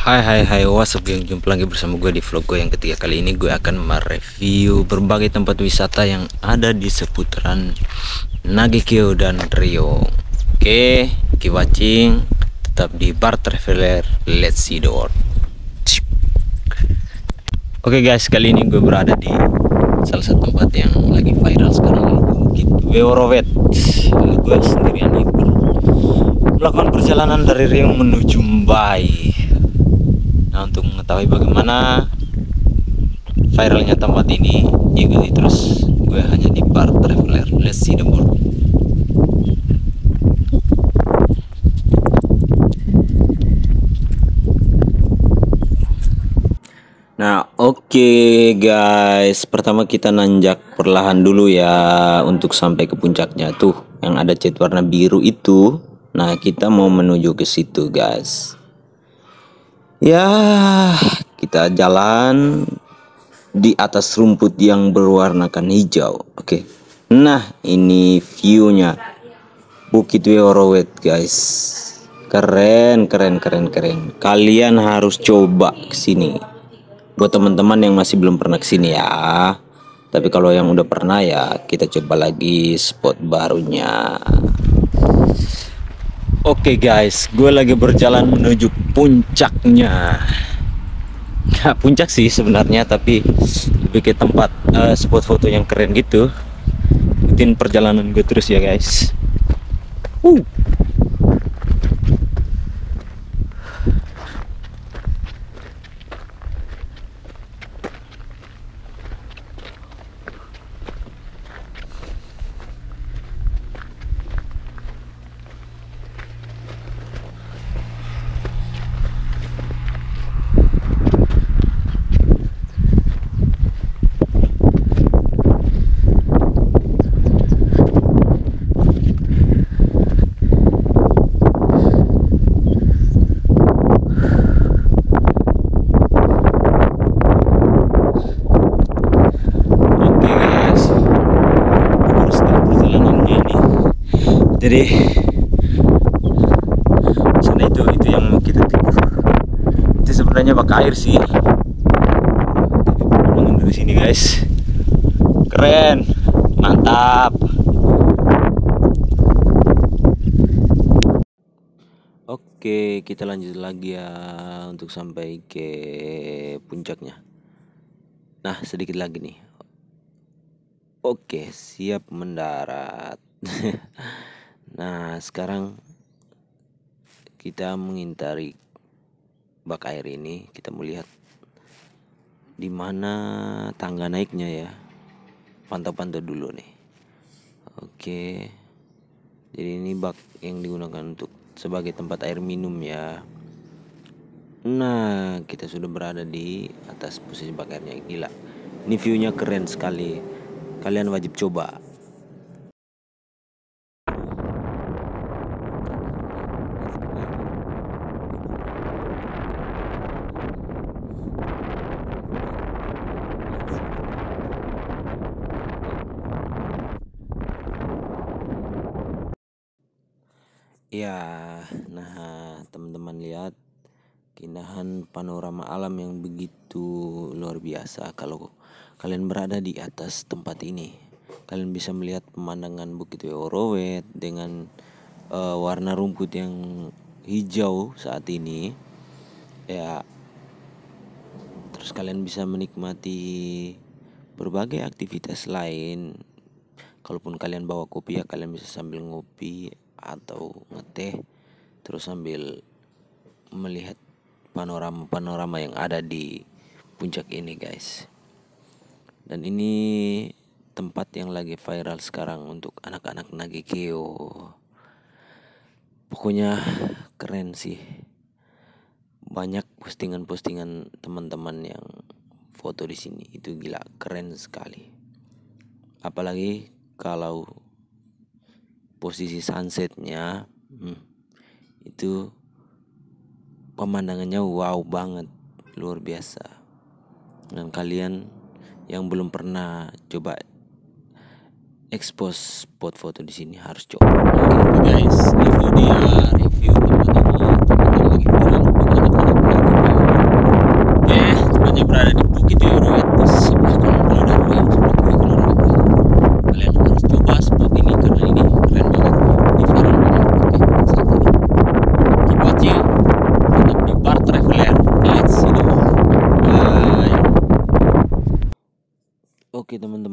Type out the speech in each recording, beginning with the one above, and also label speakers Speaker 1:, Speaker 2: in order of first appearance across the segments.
Speaker 1: Hai, what's up geng, jumpa lagi bersama gue di vlog gue yang ketiga. Kali ini gue akan mereview berbagai tempat wisata yang ada di seputaran Nagekyo dan Rio. Oke, keep watching, tetap di Bar Traveler, let's see the world. Oke guys, kali ini gue berada di salah satu tempat yang lagi viral sekarang, yaitu Weorowet. Gue sendirian nih melakukan perjalanan dari Rio menuju Mumbai. Nah, untuk mengetahui bagaimana viralnya tempat ini, ikuti terus gue hanya di Bar Traveler. Let's see the world. Nah, oke guys, pertama kita nanjak perlahan dulu ya untuk sampai ke puncaknya tuh, yang ada cat warna biru itu. Nah, kita mau menuju ke situ guys. Ya, kita jalan di atas rumput yang berwarnakan hijau. Oke. Nah, ini view-nya Bukit Weorowet, guys. Keren. Kalian harus coba ke sini. Buat teman-teman yang masih belum pernah ke sini ya. Tapi kalau yang udah pernah ya, kita coba lagi spot barunya. Oke guys, gue lagi berjalan menuju puncaknya. Nggak puncak sih sebenarnya, tapi lebih ke tempat spot foto yang keren gitu. Ikutin perjalanan gue terus ya guys. Jadi sana itu yang mau kita tuju. Itu sebenarnya bak air sih. Bangun dari sini guys. Keren, mantap. Oke, kita lanjut lagi ya untuk sampai ke puncaknya. Nah, sedikit lagi nih. Oke, siap mendarat. Nah, sekarang kita mengintari bak air ini. Kita mau lihat di mana tangga naiknya ya. Pantau-pantau dulu nih. Oke. Jadi ini bak yang digunakan untuk sebagai tempat air minum ya. Nah, kita sudah berada di atas posisi bak airnya. Gila. Ini view-nya keren sekali. Kalian wajib coba. Ya, nah teman-teman lihat keindahan panorama alam yang begitu luar biasa. Kalau kalian berada di atas tempat ini, kalian bisa melihat pemandangan Bukit Weorowet dengan warna rumput yang hijau saat ini. Ya, terus kalian bisa menikmati berbagai aktivitas lain. Kalaupun kalian bawa kopi ya, kalian bisa sambil ngopi atau ngeteh terus sambil melihat panorama yang ada di puncak ini guys. Dan ini tempat yang lagi viral sekarang untuk anak-anak Nagekyo. Pokoknya keren sih. Banyak postingan teman-teman yang foto di sini. Itu gila, keren sekali. Apalagi kalau posisi sunsetnya, itu pemandangannya wow banget, luar biasa. Dan kalian yang belum pernah coba expose spot foto di sini harus coba. Oke guys, itu dia review tempat ini. Tempat yang lagi viral untuk anak-anak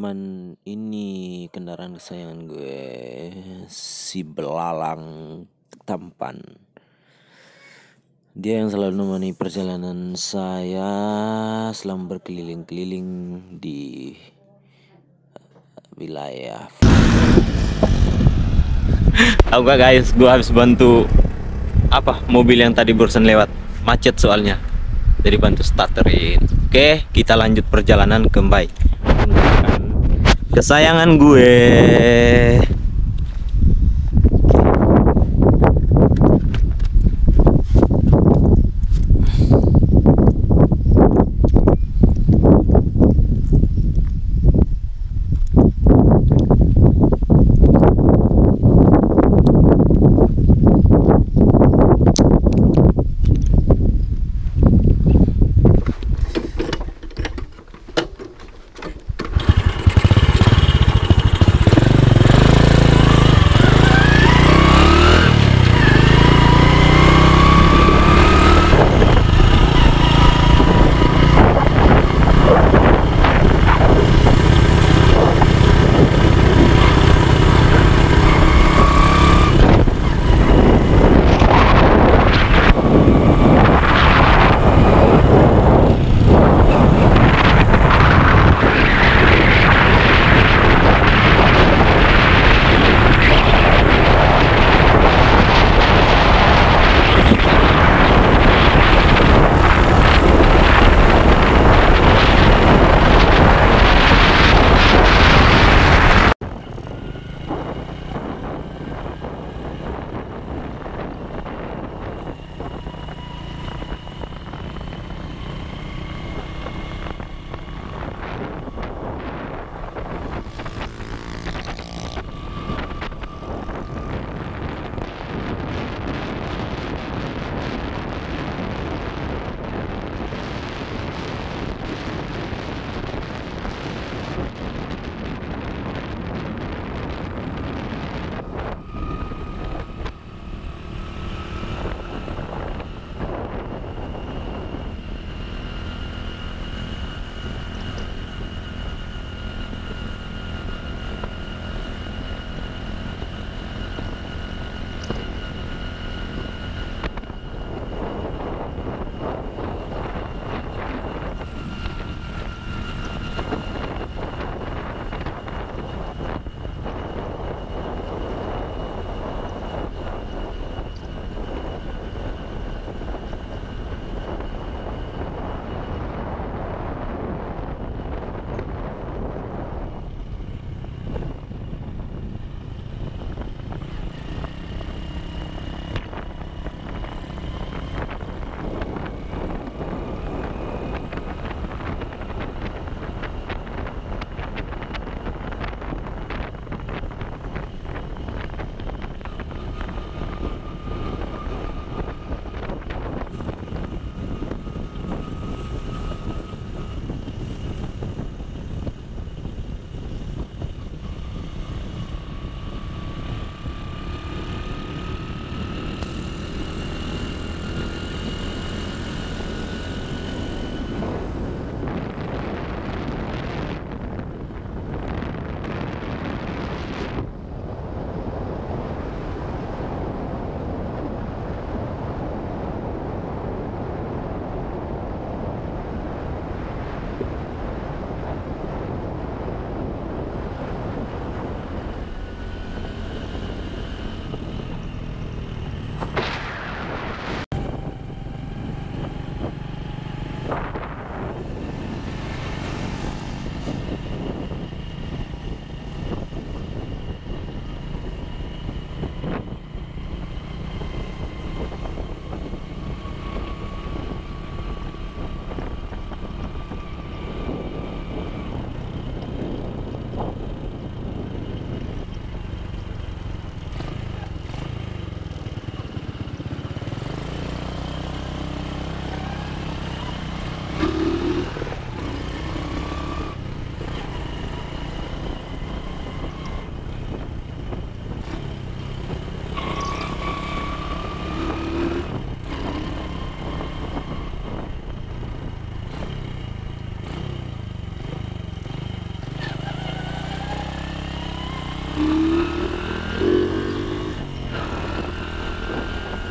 Speaker 1: teman-teman, ini kendaraan kesayangan gue, si belalang tampan. Dia yang selalu menemani perjalanan saya selama berkeliling-keliling di wilayah.
Speaker 2: Tahu gak guys, gue habis bantu mobil yang tadi barusan lewat, macet soalnya, jadi bantu starterin. Oke, kita lanjut perjalanan ke Mbai, menggunakan kesayangan gue.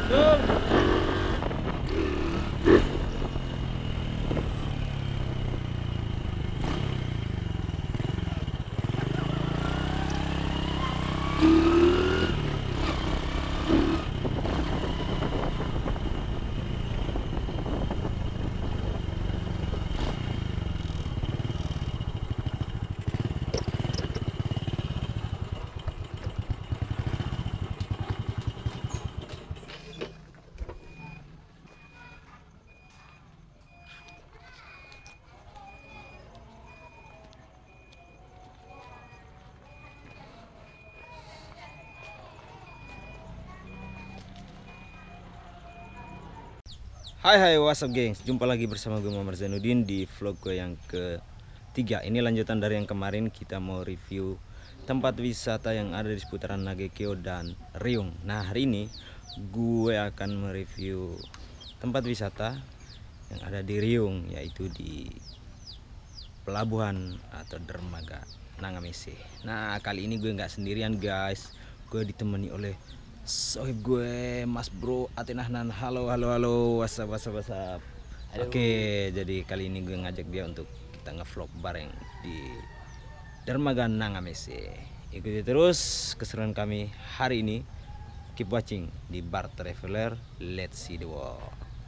Speaker 2: Hai, what's up gengs, jumpa lagi bersama gue Muhammad Zainuddin di vlog gue yang ketiga. Ini lanjutan dari yang kemarin, kita mau review tempat wisata yang ada di seputaran Nagekeo dan Riung. Nah, hari ini gue akan mereview tempat wisata yang ada di Riung, yaitu di pelabuhan atau dermaga Nangamese. Nah, kali ini gue nggak sendirian guys, gue ditemani oleh sohib gue, Mas Bro Atenahnan. Halo, WhatsApp. Oke, jadi kali ini gue ngajak dia untuk kita ngevlog bareng di dermaga Nangamese. Ikuti terus keseruan kami hari ini. Keep watching di Bar Traveler. Let's see the world.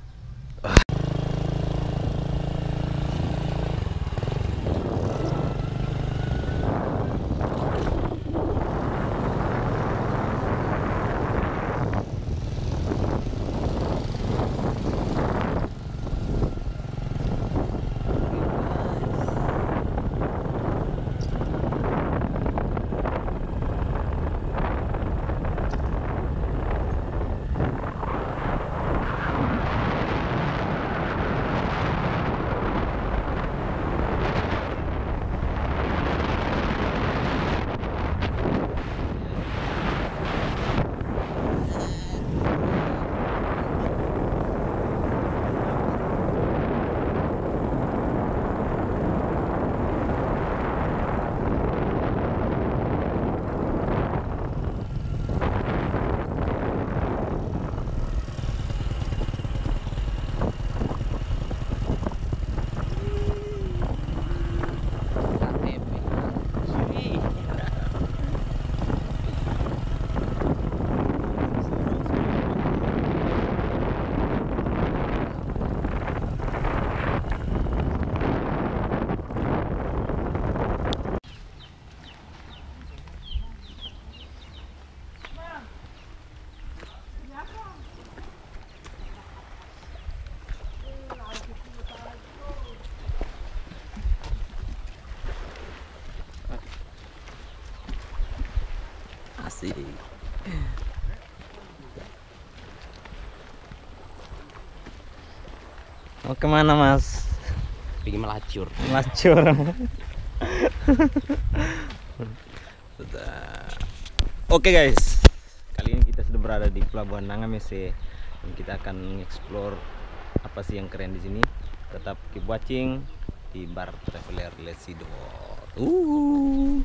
Speaker 1: Asik.
Speaker 2: Mau kemana mas?
Speaker 1: Bikin melacur.
Speaker 2: Melacur. Oke guys, kali ini kita sudah berada di pelabuhan Nangamese dan kita akan mengeksplor apa sih yang keren di sini. Tetap keep watching di Bar Traveler. Let's see the world.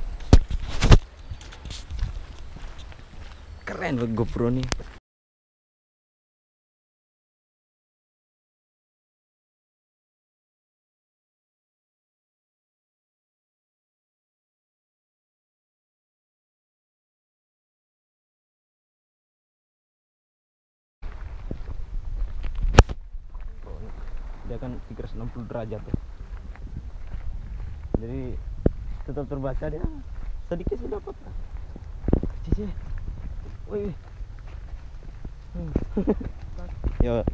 Speaker 2: Keren banget GoPro nih. Dia kan 360 derajat tuh. Jadi tetap terbaca dia. Sedikit sudah dapat. Cici. Wih. Yo.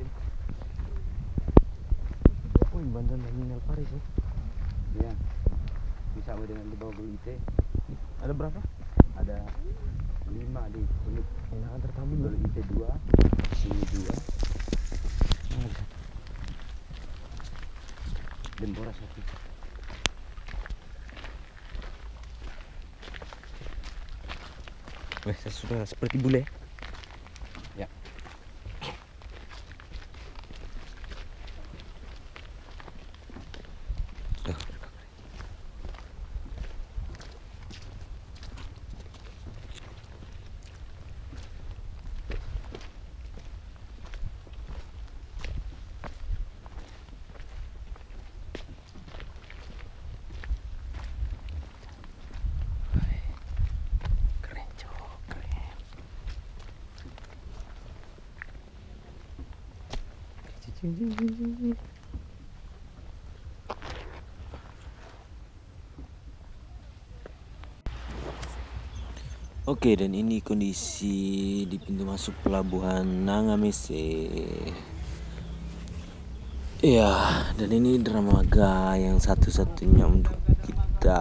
Speaker 2: Wih, bantuan terminal Paris ya.
Speaker 1: Iya. Bisa dengan di bawah IT.
Speaker 2: Ada berapa?
Speaker 1: Ada 5 di unit.
Speaker 2: Enak antar tamu
Speaker 1: Beli IT 2, sini 2. Dembora 1.
Speaker 2: Wih, saya sudah seperti bule.
Speaker 1: Ya. Oke, dan ini kondisi di pintu masuk pelabuhan Nangamese. Ya, dan ini dermaga yang satu-satunya untuk kita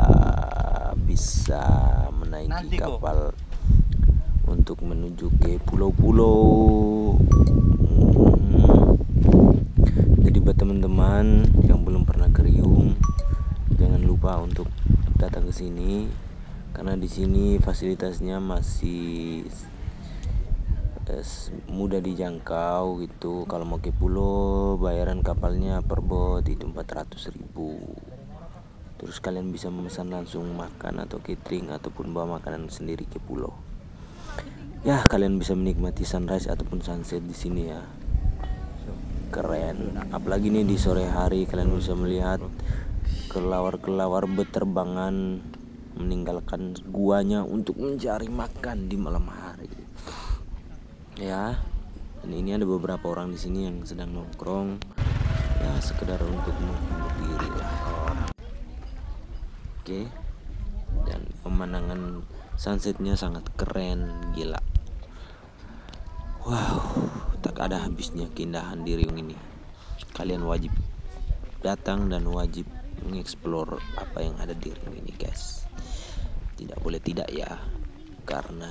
Speaker 1: bisa menaiki kapal untuk menuju ke pulau-pulau. Jadi buat teman-teman yang belum pernah ke Riung, jangan lupa untuk datang ke sini karena di sini fasilitasnya masih mudah dijangkau gitu. Kalau mau ke pulau, bayaran kapalnya per bot itu 400.000. Terus kalian bisa memesan langsung makan atau catering ataupun bawa makanan sendiri ke pulau. Ya, kalian bisa menikmati sunrise ataupun sunset di sini ya. Keren. Apalagi nih di sore hari kalian bisa melihat kelawar-kelawar berterbangan meninggalkan guanya untuk mencari makan di malam hari. Ya, dan ini ada beberapa orang di sini yang sedang nongkrong, ya sekedar untuk menghibur diri lah. Oke, dan pemandangan sunsetnya sangat keren, gila. Wow, tak ada habisnya keindahan di Riung ini. Kalian wajib datang dan wajib mengeksplor apa yang ada di Riung ini, guys. Tidak boleh tidak ya, karena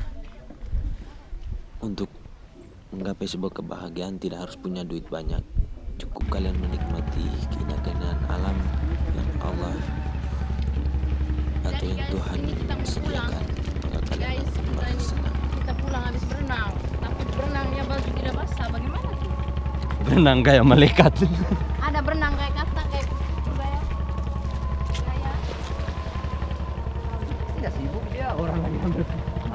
Speaker 1: untuk menggapai sebuah kebahagiaan tidak harus punya duit banyak. Cukup kalian menikmati keindahan alam yang Allah atau yang Tuhan sediakan, maka kalian akan merasa senang.
Speaker 3: Kita pulang habis berenang, tapi berenangnya baju tidak basah. Bagaimana tuh?
Speaker 2: Berenang kayak malaikat.
Speaker 3: Ada berenang kayak kata kayak Surabaya. Gaya.
Speaker 4: Tidak sibuk dia orang lagi ambil.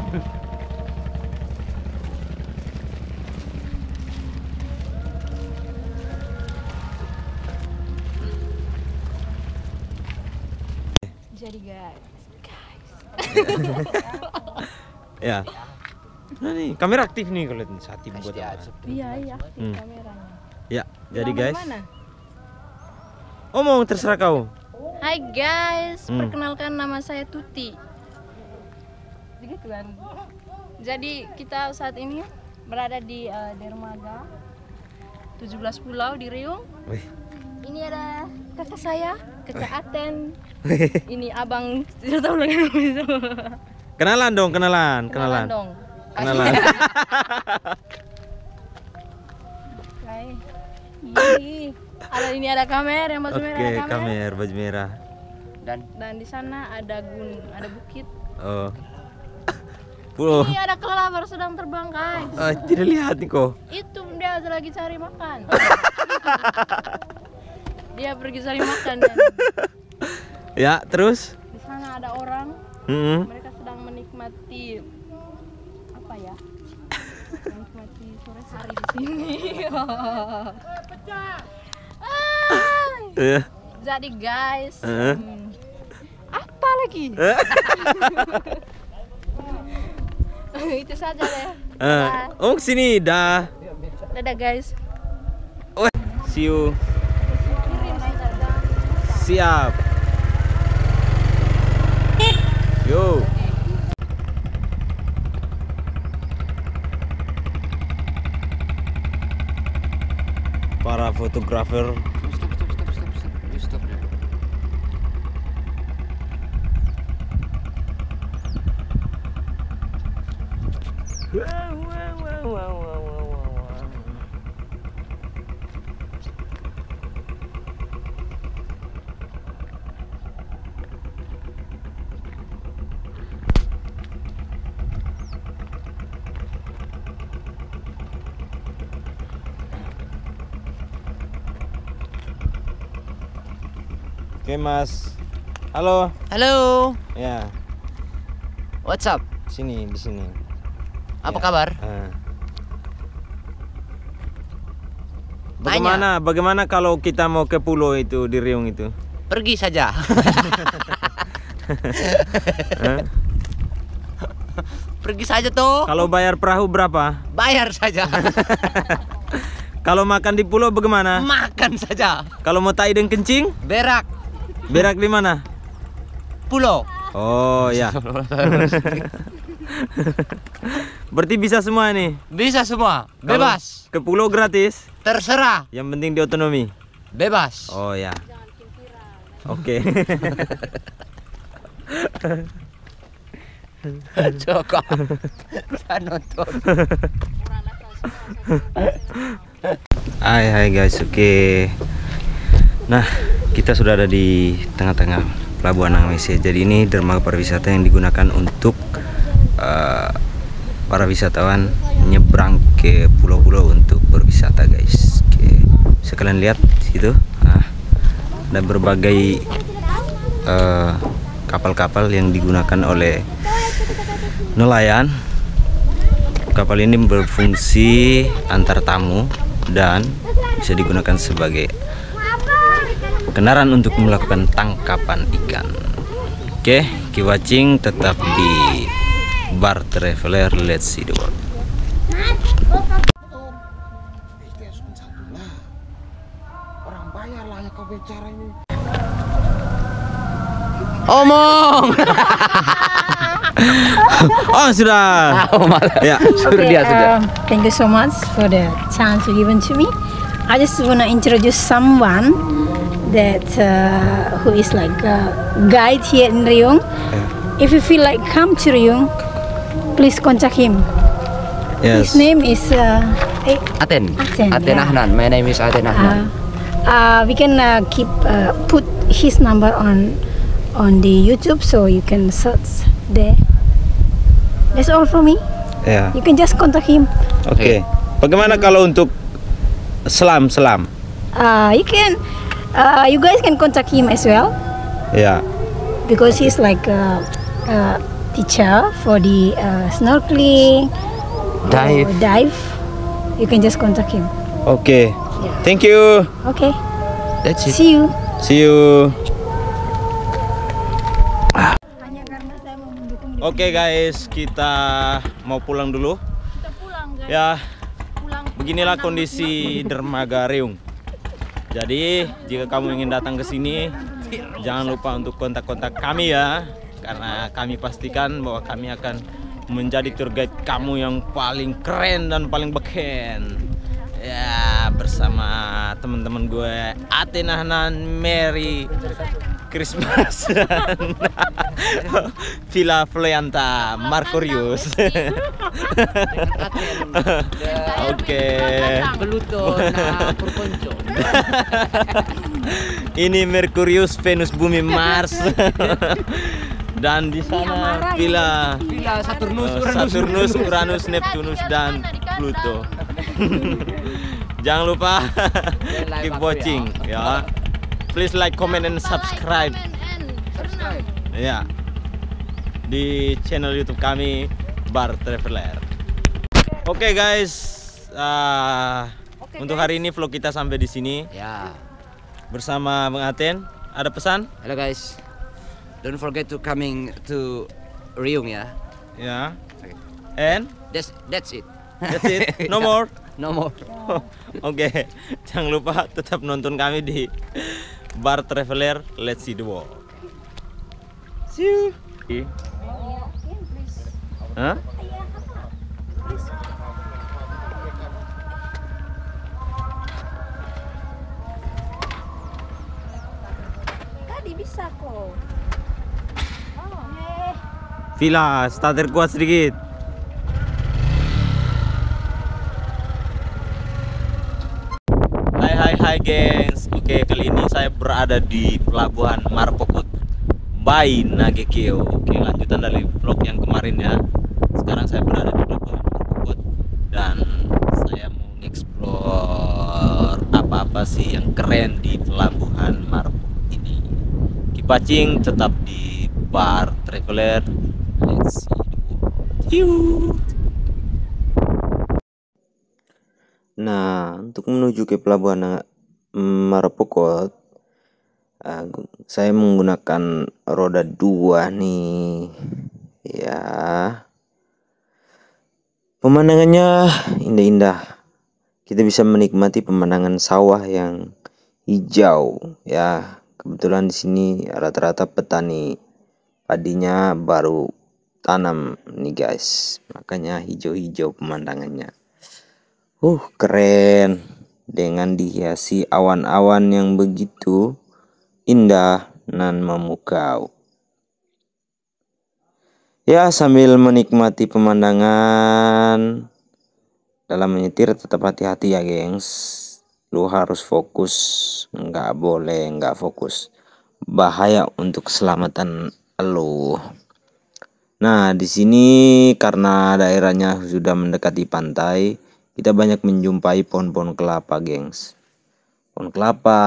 Speaker 3: Jadi guys.
Speaker 2: Ya. Nah nih, kamera aktif nih kalau lihat saat ibu buat apa.
Speaker 3: Iya iya kameranya.
Speaker 2: Ya, jadi
Speaker 3: Pulang
Speaker 2: guys.
Speaker 3: mana?
Speaker 2: Omong terserah kau.
Speaker 3: Hai guys, perkenalkan nama saya Tuti. Begitu kan. Jadi kita saat ini berada di dermaga 17 pulau di Riung.
Speaker 2: Wih.
Speaker 3: Ini ada kakak saya, kakak Aten. Ini abang tidak tahu lagi namanya.
Speaker 2: Kenalan dong, kenalan.
Speaker 3: dong.
Speaker 2: Kenalan.
Speaker 3: Hai. Ini ada kamera yang baju merah,
Speaker 2: Oke,
Speaker 3: ada kamera.
Speaker 2: kamera baju merah.
Speaker 3: Dan di sana ada gunung, ada bukit.
Speaker 2: Oh. Pulau.
Speaker 3: Ini ada kelelawar sedang terbang, guys.
Speaker 2: Tidak lihat nih kok.
Speaker 3: Itu dia lagi cari makan. Dia pergi cari makan dan
Speaker 2: Ya, terus?
Speaker 3: di sana ada orang.
Speaker 2: Mm-mm.
Speaker 3: Mereka sedang menikmati apa ya? Menikmati sore hari di sini.
Speaker 2: Eh.
Speaker 3: Jadi guys, apa lagi? Itu saja deh.
Speaker 2: Oh, kesini dah.
Speaker 3: Dadah guys.
Speaker 2: Oh, see you.
Speaker 3: Kirim saja.
Speaker 2: Siap. Yo. Para fotografer.
Speaker 4: Stop.
Speaker 2: Oke, Mas. Halo.
Speaker 4: Halo,
Speaker 2: Ya,
Speaker 4: what's up?
Speaker 2: sini di sini.
Speaker 4: Apa
Speaker 2: Ya.
Speaker 4: kabar?
Speaker 2: Bagaimana kalau kita mau ke pulau itu di Riung itu?
Speaker 4: Pergi saja. Pergi saja tuh.
Speaker 2: Kalau bayar perahu berapa?
Speaker 4: Bayar saja.
Speaker 2: Kalau makan di pulau bagaimana?
Speaker 4: Makan saja.
Speaker 2: Kalau mau tai dan kencing?
Speaker 4: Berak.
Speaker 2: Berak di mana?
Speaker 4: Pulau.
Speaker 2: Oh ya. Berarti bisa semua nih.
Speaker 4: Bisa semua.
Speaker 2: Kalau
Speaker 4: Bebas.
Speaker 2: ke pulau gratis.
Speaker 4: Terserah.
Speaker 2: Yang penting di otonomi.
Speaker 4: Bebas.
Speaker 2: Oh ya. Oke.
Speaker 4: Coba. Saya nonton.
Speaker 2: Hai guys, oke. Nah, kita sudah ada di tengah-tengah Pelabuhan Nangmese. Jadi ini dermaga pariwisata yang digunakan untuk para wisatawan nyebrang ke pulau-pulau untuk berwisata, guys. Oke, bisa kalian lihat situ. Nah, ada berbagai kapal-kapal yang digunakan oleh nelayan. Kapal ini berfungsi antar tamu dan bisa digunakan sebagai kendaraan untuk melakukan tangkapan ikan. Oke, keep watching, tetap di Bar Traveler, let's see the world.
Speaker 4: Omong.
Speaker 2: Oh sudah. Ya.
Speaker 5: Thank you so much for the chance you given to me. I just wanna introduce someone that who is like a guide here in Riung. If you feel like come to Riung, please contact him.
Speaker 2: Yes.
Speaker 5: His name is
Speaker 4: Aten.
Speaker 5: Aten,
Speaker 4: Aten
Speaker 5: yeah.
Speaker 4: Ahnan. My name is Aten Ahnan.
Speaker 5: we can put his number on the YouTube, so you can search there. That's all for me.
Speaker 2: Ya.
Speaker 5: You can just contact him.
Speaker 2: Oke. Bagaimana kalau untuk selam?
Speaker 5: You can, you guys can contact him as well,
Speaker 2: Ya.
Speaker 5: because he's like a teacher for the snorkeling,
Speaker 4: Dive.
Speaker 5: or dive. You can just contact him.
Speaker 2: Oke. Thank you.
Speaker 5: Okay.
Speaker 4: That's it.
Speaker 5: See you.
Speaker 2: See you. Oke guys, kita mau pulang dulu.
Speaker 3: Kita pulang guys.
Speaker 2: Ya,
Speaker 3: Pulang.
Speaker 2: beginilah kondisi dermaga Riung. Jadi, jika kamu ingin datang ke sini, jangan lupa untuk kontak-kontak kami ya, karena kami pastikan bahwa kami akan menjadi tour guide kamu yang paling keren dan paling beken. Ya, bersama teman-teman gue Aten Ahnan, Mary, Christmas, dan Villa Floyanta, Markurius. Oke.
Speaker 4: Pluto na Purponco.
Speaker 2: Ini Merkurius, Venus, Bumi, Mars. Dan di sana Villa
Speaker 4: Villa Saturnus,
Speaker 2: Saturnus, Uranus, Neptunus, dan Pluto. Jangan lupa keep watching ya. Please like, comment, and subscribe. Ya, di channel YouTube kami Bar Traveler. Oke guys, untuk hari ini vlog kita sampai di sini
Speaker 4: Ya.
Speaker 2: bersama Bang Aten. Ada pesan?
Speaker 4: Hello guys. Don't forget to coming to Riung ya.
Speaker 2: Ya. And
Speaker 4: That's it.
Speaker 2: that's it. No more.
Speaker 4: No more.
Speaker 2: Oke, jangan lupa tetap nonton kami di Bar Traveler, let's see the world. See you. Hah?
Speaker 5: Tadi bisa kok.
Speaker 2: Villa, starter kuat sedikit. Hai gengs. Oke, kali ini saya berada di Pelabuhan Marpokut by Nagekeo. Oke, lanjutan dari vlog yang kemarin ya. Sekarang saya berada di Pelabuhan Marpokut dan saya mau explore apa-apa sih yang keren di Pelabuhan Marpokut ini. Keep watching, tetap di Bar Traveler. Let's see the world. Yuh. Nah, untuk menuju ke Pelabuhan Marpokut, saya menggunakan roda 2 nih. Ya, pemandangannya indah-indah.
Speaker 1: kita bisa menikmati pemandangan sawah yang hijau ya. Kebetulan di sini rata-rata petani padinya baru tanam nih guys, makanya hijau-hijau pemandangannya. Keren, dengan dihiasi awan-awan yang begitu indah nan memukau. Ya, sambil menikmati pemandangan, dalam menyetir tetap hati-hati ya gengs. Lu harus fokus, nggak boleh nggak fokus. Bahaya untuk keselamatan lu. Nah, di sini karena daerahnya sudah mendekati pantai, kita banyak menjumpai pohon-pohon kelapa, gengs. Pohon kelapa,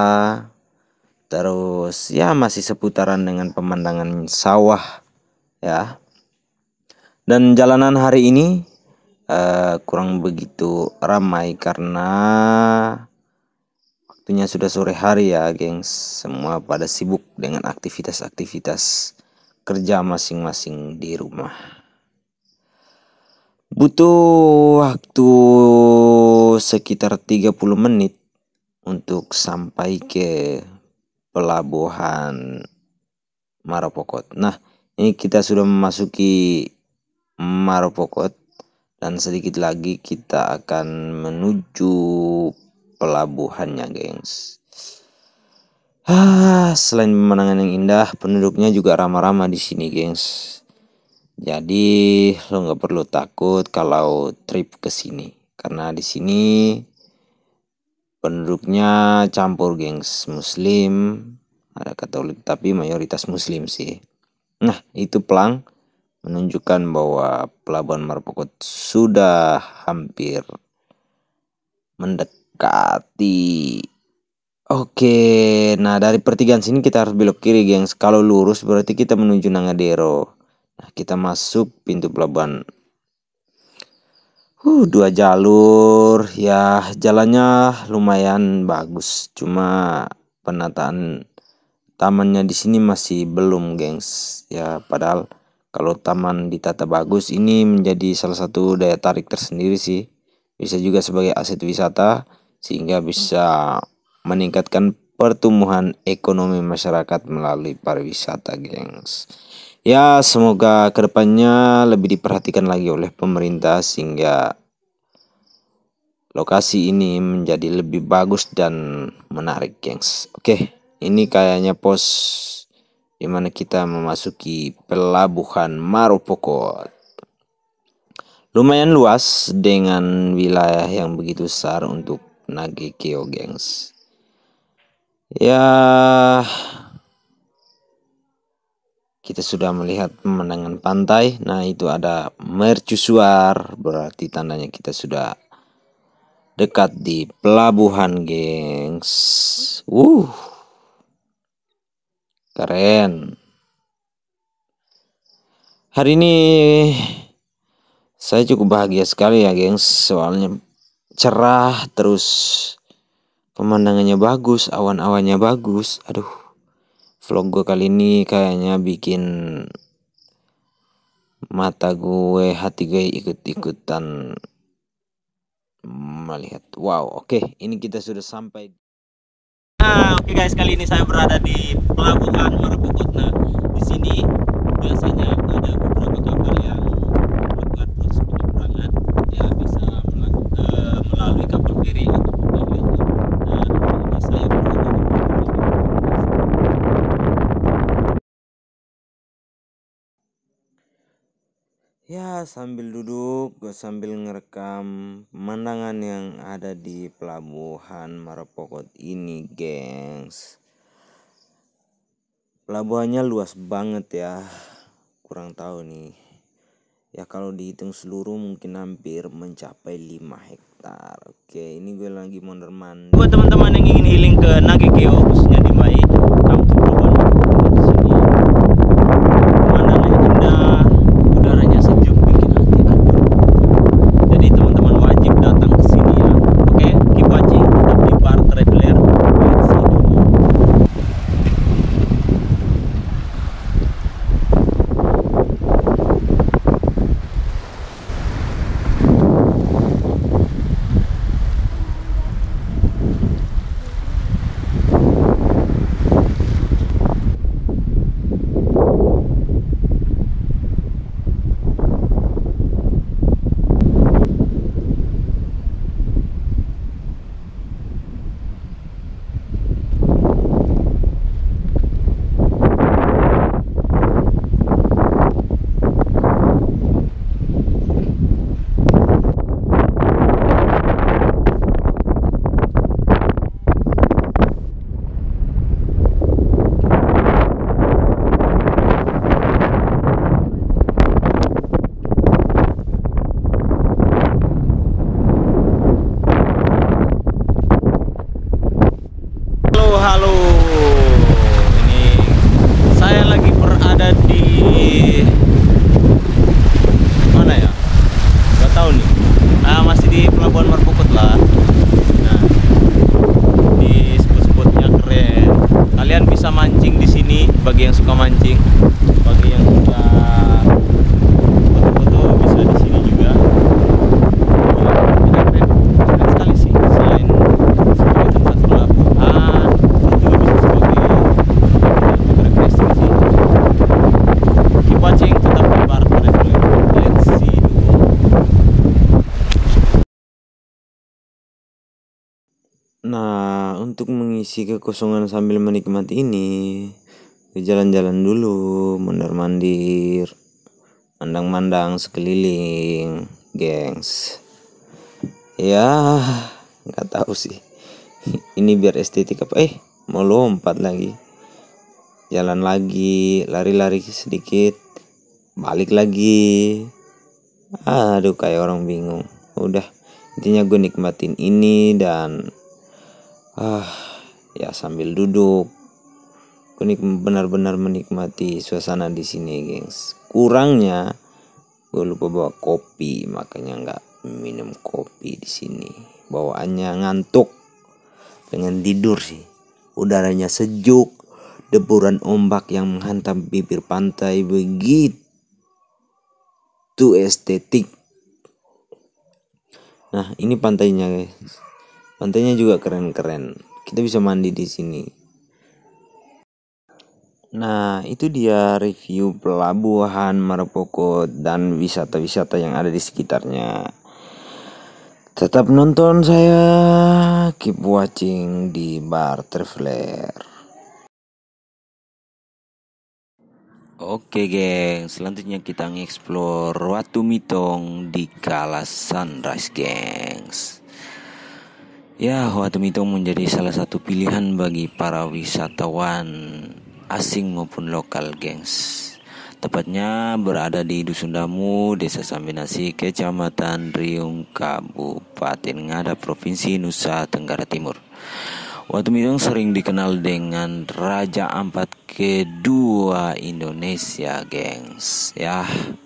Speaker 1: terus ya masih seputaran dengan pemandangan sawah, ya. Dan jalanan hari ini kurang begitu ramai karena waktunya sudah sore hari ya, gengs. Semua pada sibuk dengan aktivitas-aktivitas kerja masing-masing di rumah. Butuh waktu sekitar 30 menit untuk sampai ke pelabuhan Maropokot. Nah, ini kita sudah memasuki Maropokot dan sedikit lagi kita akan menuju pelabuhannya, gengs. Selain pemandangan yang indah, penduduknya juga ramah-ramah di sini, gengs. Jadi lo nggak perlu takut kalau trip ke sini, karena di sini penduduknya campur, gengs. Muslim, ada Katolik, tapi mayoritas Muslim sih. Nah, itu pelang menunjukkan bahwa pelabuhan Maropokot sudah hampir mendekati. Oke, nah dari pertigaan sini kita harus belok kiri, gengs. Kalau lurus berarti kita menuju Nangadero. Nah, kita masuk pintu pelabuhan. 2 jalur, ya jalannya lumayan bagus. Cuma penataan tamannya di sini masih belum, gengs. Ya, padahal kalau taman ditata bagus ini menjadi salah satu daya tarik tersendiri sih. Bisa juga sebagai aset wisata sehingga bisa meningkatkan pertumbuhan ekonomi masyarakat melalui pariwisata, gengs. Ya, semoga kedepannya lebih diperhatikan lagi oleh pemerintah sehingga lokasi ini menjadi lebih bagus dan menarik, gengs. Oke, ini kayaknya pos dimana kita memasuki pelabuhan Maropokot. Lumayan luas dengan wilayah yang begitu besar untuk Nagekeo, gengs. Ya, kita sudah melihat pemandangan pantai. Nah, itu ada mercusuar, berarti tandanya kita sudah dekat di pelabuhan, gengs. Keren. Hari ini saya cukup bahagia sekali ya, gengs. Soalnya cerah, terus pemandangannya bagus, awan-awannya bagus. Aduh, vlog gue kali ini kayaknya bikin mata gue, hati gue ikut-ikutan melihat. Wow, oke, ini kita sudah sampai.
Speaker 2: Oke guys, kali ini saya berada di pelabuhan Maropokot. Nah, di sini biasanya ada beberapa kapal yang melakukan proses penyeberangan, ya bisa melalui kapal feri atau kapal lainnya. Nah, ini saya berada di
Speaker 1: Ya, sambil duduk, gue sambil ngerekam pemandangan yang ada di pelabuhan Maropokot ini, gengs. Pelabuhannya luas banget ya, kurang tahu nih. Ya kalau dihitung seluruh mungkin hampir mencapai 5 hektar. Oke, ini gue lagi mondar-mandir.
Speaker 2: buat teman-teman yang ingin healing ke Nagekeo, khususnya di Mai, kamu ke pelabuhan Maropokot di sini. Pemandangannya indah, udaranya sejuk, bikin hati adem. Jadi teman-teman wajib datang ke sini ya. Oke, keep watching, tetap di Bar Traveler. Let's see dulu. di mana ya? Gak tahu nih. Masih di Pelabuhan Marpukut lah. Nah, di spot-spotnya keren. Kalian bisa mancing di sini bagi yang suka mancing, bagi yang suka foto-foto bisa di sini juga. Keren sekali sih. Selain sebagai tempat pelabuhan, itu bisa sebagai tempat refreshing sih. Keep watching, tetap di Bar Traveler. Let's see.
Speaker 1: Nah, untuk mengisi kekosongan sambil menikmati ini, jalan-jalan dulu, mondar-mandir, mandang-mandang sekeliling, gengs. Ya, nggak tahu sih. Ini biar estetik apa? Mau lompat lagi. Jalan lagi, lari-lari sedikit, balik lagi. Aduh, kayak orang bingung. Udah, intinya gue nikmatin ini dan ya sambil duduk. Gue benar-benar menikmati suasana di sini, gengs. Kurangnya gue lupa bawa kopi, makanya nggak minum kopi di sini. Bawaannya ngantuk, pengen tidur sih. Udaranya sejuk, deburan ombak yang menghantam bibir pantai begitu estetik. Nah, ini pantainya, guys. Pantainya juga keren-keren. Kita bisa mandi di sini. Nah, itu dia review Pelabuhan Marpukut dan wisata-wisata yang ada di sekitarnya. Tetap nonton saya, keep watching di Bar Traveler. Oke, geng, selanjutnya kita nge-explore Watu Mitong di Kala Sunrise, gengs. Ya, Watu Mitong menjadi salah satu pilihan bagi para wisatawan asing maupun lokal, gengs. Tepatnya berada di Dusun Damu, Desa Sambinasi, Kecamatan Riung, Kabupaten Ngada, Provinsi Nusa Tenggara Timur. Watu Mitong sering dikenal dengan Raja Ampat kedua Indonesia, gengs. Ya,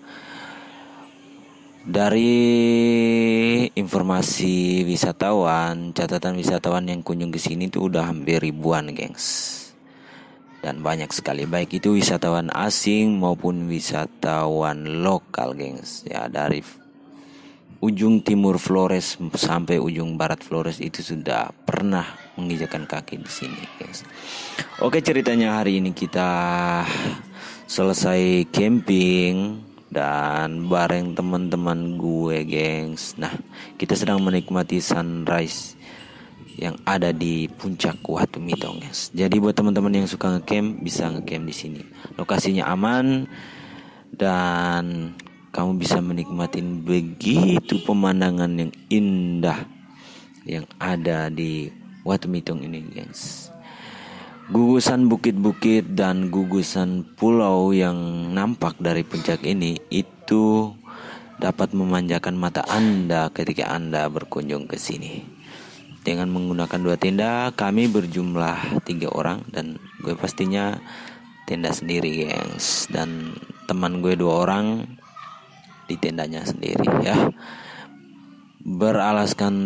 Speaker 1: dari informasi wisatawan, catatan wisatawan yang kunjung ke sini tuh udah hampir ribuan, gengs. Dan banyak sekali, baik itu wisatawan asing maupun wisatawan lokal, gengs. Ya, dari ujung timur Flores sampai ujung barat Flores itu sudah pernah menginjakan kaki di sini, gengs. Oke, ceritanya hari ini kita selesai camping dan bareng teman-teman gue, gengs. Nah, kita sedang menikmati sunrise yang ada di puncak Watu Mitong, guys. Jadi buat teman-teman yang suka ngecamp bisa ngecamp di sini. Lokasinya aman dan kamu bisa menikmatin begitu pemandangan yang indah yang ada di Watu Mitong ini, guys. Gugusan bukit-bukit dan gugusan pulau yang nampak dari puncak ini itu dapat memanjakan mata Anda ketika Anda berkunjung ke sini. Dengan menggunakan 2 tenda, kami berjumlah 3 orang dan gue pastinya tenda sendiri, gengs. Dan teman gue 2 orang di tendanya sendiri, ya. Beralaskan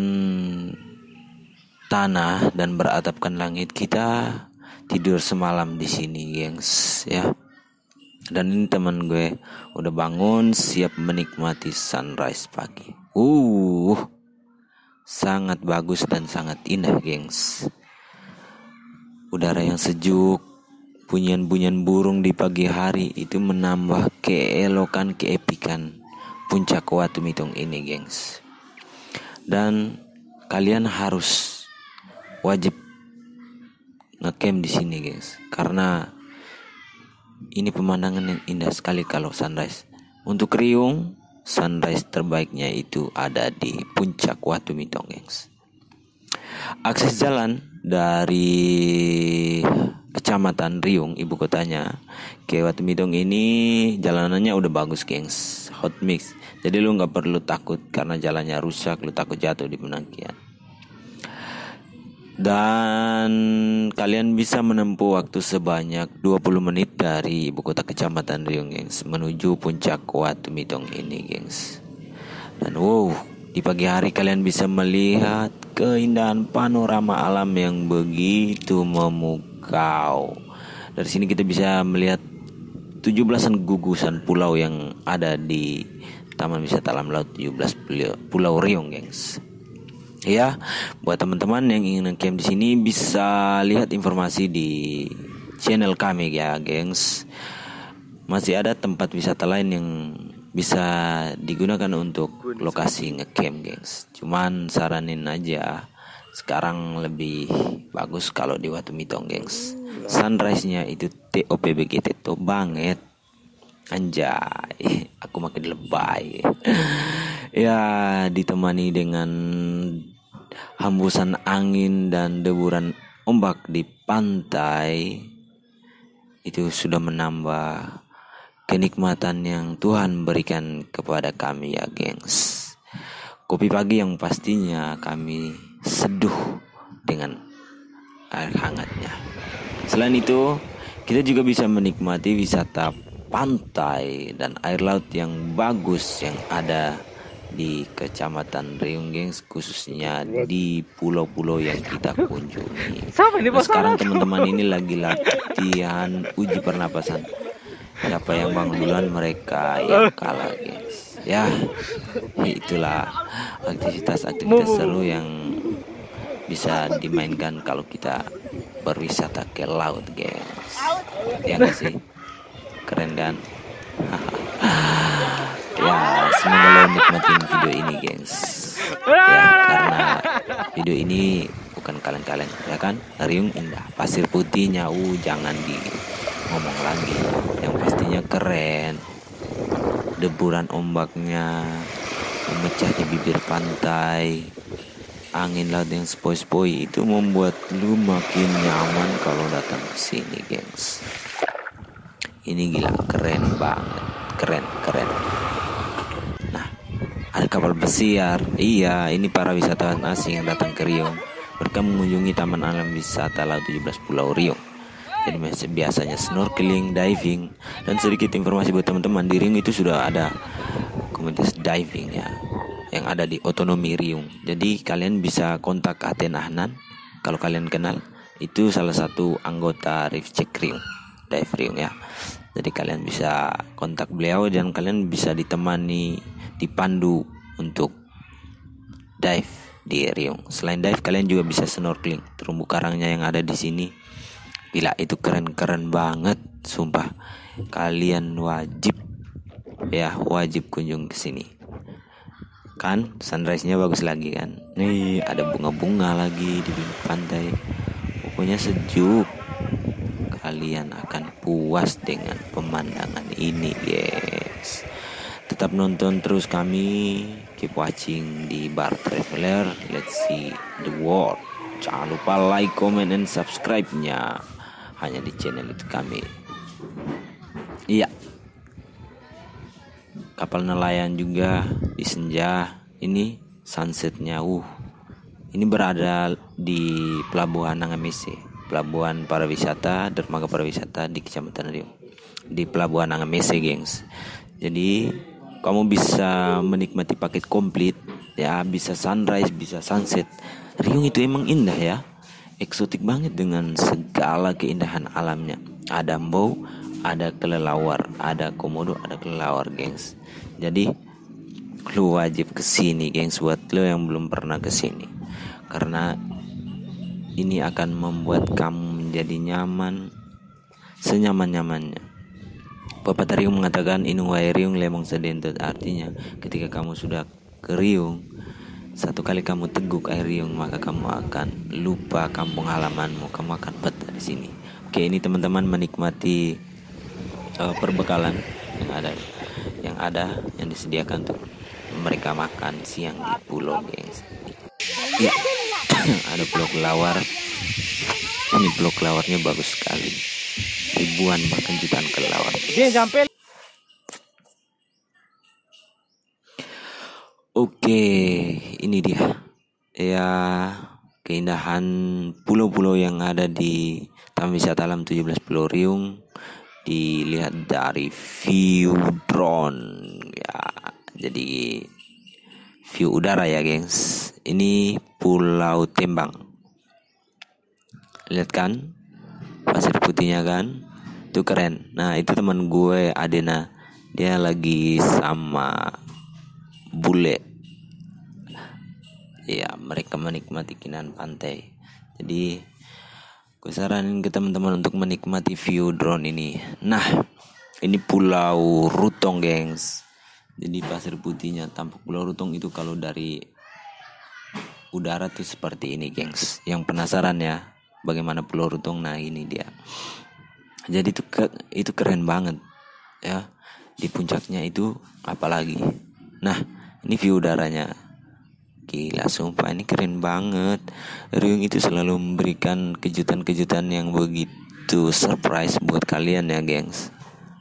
Speaker 1: tanah dan beratapkan langit, kita tidur semalam di sini, gengs, ya. Dan ini teman gue udah bangun siap menikmati sunrise pagi. Sangat bagus dan sangat indah, gengs. Udara yang sejuk, bunyian-bunyian burung di pagi hari itu menambah keelokan, keepikan puncak Watu Mitong ini, gengs. Dan kalian harus wajib ngecamp di sini, gengs, karena ini pemandangan yang indah sekali kalau sunrise. Untuk Riung, sunrise terbaiknya itu ada di puncak Watu Mitong, gengs. Akses jalan dari Kecamatan Riung, ibu kotanya, ke Watu Mitong ini jalanannya udah bagus, gengs. Hot mix. Jadi lu nggak perlu takut karena jalannya rusak, lu takut jatuh di pendakian. Dan kalian bisa menempuh waktu sebanyak 20 menit dari ibu kota kecamatan Riung, gengs, menuju puncak Watu Mitong ini, gengs. Dan wow, di pagi hari kalian bisa melihat keindahan panorama alam yang begitu memukau. Dari sini kita bisa melihat 17-an gugusan pulau yang ada di Taman Wisata Alam Laut 17 Pulau Riung, gengs. Ya, buat teman-teman yang ingin camp di sini bisa lihat informasi di channel kami ya, gengs. Masih ada tempat wisata lain yang bisa digunakan untuk lokasi ngecamp, gengs. Cuman saranin aja, sekarang lebih bagus kalau di Watu Mitong, gengs. Sunrise-nya itu TOPBGT top banget. Anjay, aku makin lebay. Ya, ditemani dengan hembusan angin dan deburan ombak di pantai, itu sudah menambah kenikmatan yang Tuhan berikan kepada kami ya, gengs. Kopi pagi yang pastinya kami seduh dengan air hangatnya. Selain itu, kita juga bisa menikmati wisata pantai dan air laut yang bagus yang ada di Kecamatan Riung, gengs, khususnya di pulau-pulau yang kita kunjungi. Nah, sekarang teman-teman ini lagi latihan uji pernapasan. Siapa yang bangun duluan mereka yang kalah, gengs. Ya, itulah aktivitas seru yang bisa dimainkan kalau kita berwisata ke laut, gengs. Ya nggak sih? Keren kan? Ya, semoga lo nikmatin video ini, gengs. Ya, karena video ini bukan kaleng-kaleng, ya kan? Riung indah, pasir putihnya, jangan di ngomong lagi. Yang pastinya keren. Deburan ombaknya memecah di bibir pantai. Angin laut yang sepoi-sepoi itu membuat lu makin nyaman kalau datang ke sini, gengs. Ini gila, keren banget. Keren. Nah, ada kapal pesiar. Iya, ini para wisatawan asing yang datang ke Riung. Mereka mengunjungi Taman Alam Wisata Laut 17 Pulau Riung. Jadi biasanya snorkeling, diving, dan sedikit informasi buat teman-teman, di Riung itu sudah ada komunitas diving ya, yang ada di Otonomi Riung. Jadi kalian bisa kontak Aten Ahnan kalau kalian kenal. Itu salah satu anggota Reef Check Riung, Dive Riung ya. Jadi kalian bisa kontak beliau dan kalian bisa dipandu untuk dive di Riung. Selain dive, kalian juga bisa snorkeling terumbu karangnya yang ada di sini. Gila, itu keren banget, sumpah. Kalian wajib kunjung ke sini. Kan sunrise-nya bagus lagi kan. Nih, ada bunga-bunga lagi di pinggir pantai. Pokoknya sejuk. Kalian akan puas dengan pemandangan ini, guys. Tetap nonton terus kami, keep watching di Bar Traveler. Let's see the world. Jangan lupa like, comment, and subscribe-nya hanya di channel itu kami. Iya. Kapal nelayan juga di senja. Ini sunsetnya. Ini berada di Pelabuhan Nangamese. Pelabuhan pariwisata, dermaga pariwisata di Kecamatan Riung, di Pelabuhan Nangamese, gengs. Jadi kamu bisa menikmati paket komplit ya, bisa sunrise, bisa sunset. Riung itu emang indah ya, eksotik banget dengan segala keindahan alamnya. Ada embau, ada kelelawar, ada komodo, ada kelelawar, gengs. Jadi lu wajib kesini, gengs, buat lu yang belum pernah kesini, karena ini akan membuat kamu menjadi nyaman, senyaman-nyamannya. Pepatah Riung mengatakan Inung wae Riung lemong sedentut. Artinya ketika kamu sudah ke Riung, satu kali kamu teguk air Riung, maka kamu akan lupa kampung halamanmu, kamu akan betah di sini. Oke, ini teman-teman menikmati perbekalan yang disediakan untuk mereka makan siang di pulau, guys. Ya. Ada pulau kelawar. Ini pulau kelawarnya bagus sekali. Ribuan bahkan jutaan kelawar. Oke, ini dia. Ya, keindahan pulau-pulau yang ada di Taman Wisata Alam 17 Pulau Riung dilihat dari view drone ya. Jadi view udara ya, gengs. Ini Pulau Tembang. Lihat kan? Pasir putihnya kan? Itu keren. Nah, itu teman gue Adena. Dia lagi sama bule. Ya, mereka menikmati keindahan pantai. Jadi gue saranin ke teman-teman untuk menikmati view drone ini. Nah, ini Pulau Rutong, gengs. Jadi pasir putihnya tampak Pulau Rutong itu kalau dari udara tuh seperti ini, gengs. Yang penasaran ya bagaimana Pulau Rutong? Nah, ini dia. Jadi itu keren banget ya. Di puncaknya itu apalagi. Nah, ini view udaranya. Gila, sumpah ini keren banget. Riung itu selalu memberikan kejutan-kejutan yang begitu surprise buat kalian ya, gengs.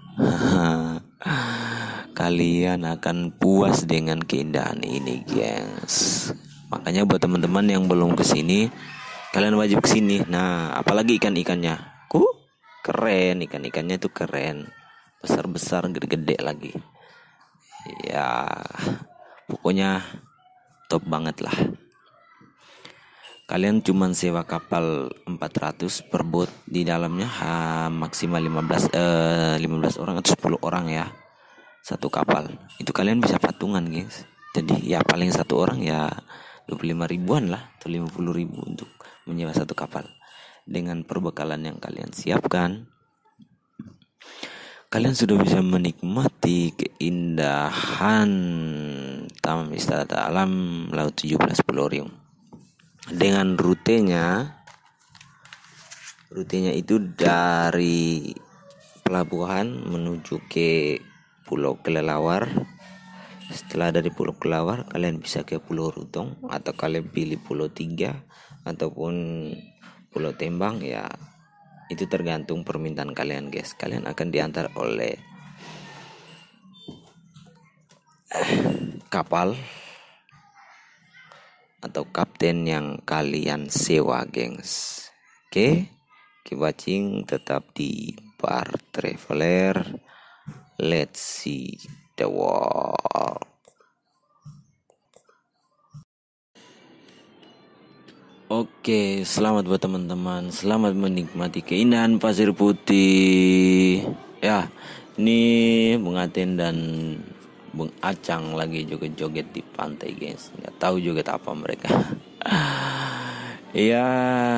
Speaker 1: Kalian akan puas dengan keindahan ini, gengs. Makanya buat teman-teman yang belum kesini, kalian wajib kesini. Nah, apalagi ikan-ikannya. Keren, ikan-ikannya tuh keren. Besar-besar, gede-gede lagi. Ya, pokoknya top banget lah. Kalian cuman sewa kapal 400 per boat, di dalamnya maksimal 15 orang atau 10 orang ya. Satu kapal. Itu kalian bisa patungan, guys. Jadi ya paling satu orang ya 25 ribuan lah atau 50 ribu untuk menyewa satu kapal. Dengan perbekalan yang kalian siapkan, kalian sudah bisa menikmati keindahan Taman Wisata Alam Laut 17 Pulau Riung. Dengan rutenya itu dari pelabuhan menuju ke Pulau Kelelawar. Setelah dari Pulau Kelelawar, kalian bisa ke Pulau Rutong, atau kalian pilih Pulau 3 ataupun Pulau Tembang ya. Itu tergantung permintaan kalian, guys. Kalian akan diantar oleh kapal atau kapten yang kalian sewa, gengs. Oke, keep watching, tetap di Bar Traveler. Let's see the world. Oke, selamat buat teman-teman. Selamat menikmati keindahan pasir putih. Ya, ini Bung Aten dan Bung Acang lagi joget-joget di pantai, guys. Nggak tahu joget apa mereka. Ya,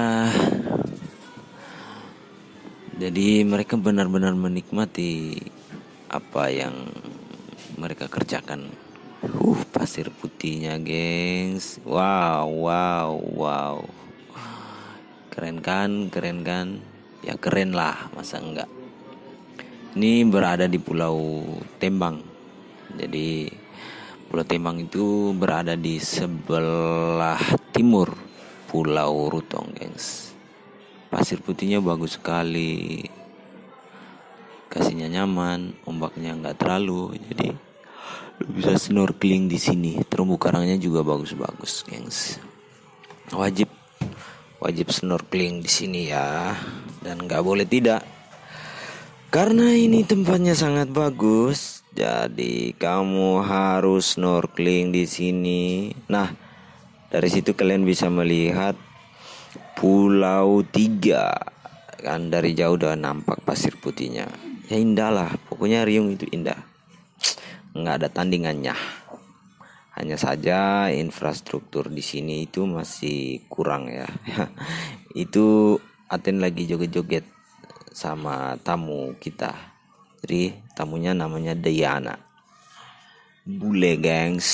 Speaker 1: jadi mereka benar-benar menikmati apa yang mereka kerjakan. Pasir putihnya, gengs. Wow. Keren kan? Ya keren lah, masa enggak. Ini berada di Pulau Tembang. Jadi Pulau Tembang itu berada di sebelah timur Pulau Rutong, gengs. Pasir putihnya bagus sekali. Kasihnya nyaman, ombaknya enggak terlalu. Jadi bisa snorkeling di sini. Terumbu karangnya juga bagus-bagus, gengs. Wajib snorkeling di sini ya, dan nggak boleh tidak, karena ini tempatnya sangat bagus. Jadi kamu harus snorkeling di sini. Nah, dari situ kalian bisa melihat Pulau 3 kan, dari jauh udah nampak pasir putihnya. Ya indah lah, pokoknya Riung itu indah. Nggak ada tandingannya. Hanya saja infrastruktur di sini itu masih kurang ya. Itu Aten lagi joget-joget sama tamu kita. Jadi tamunya namanya Diana. Bule, gengs.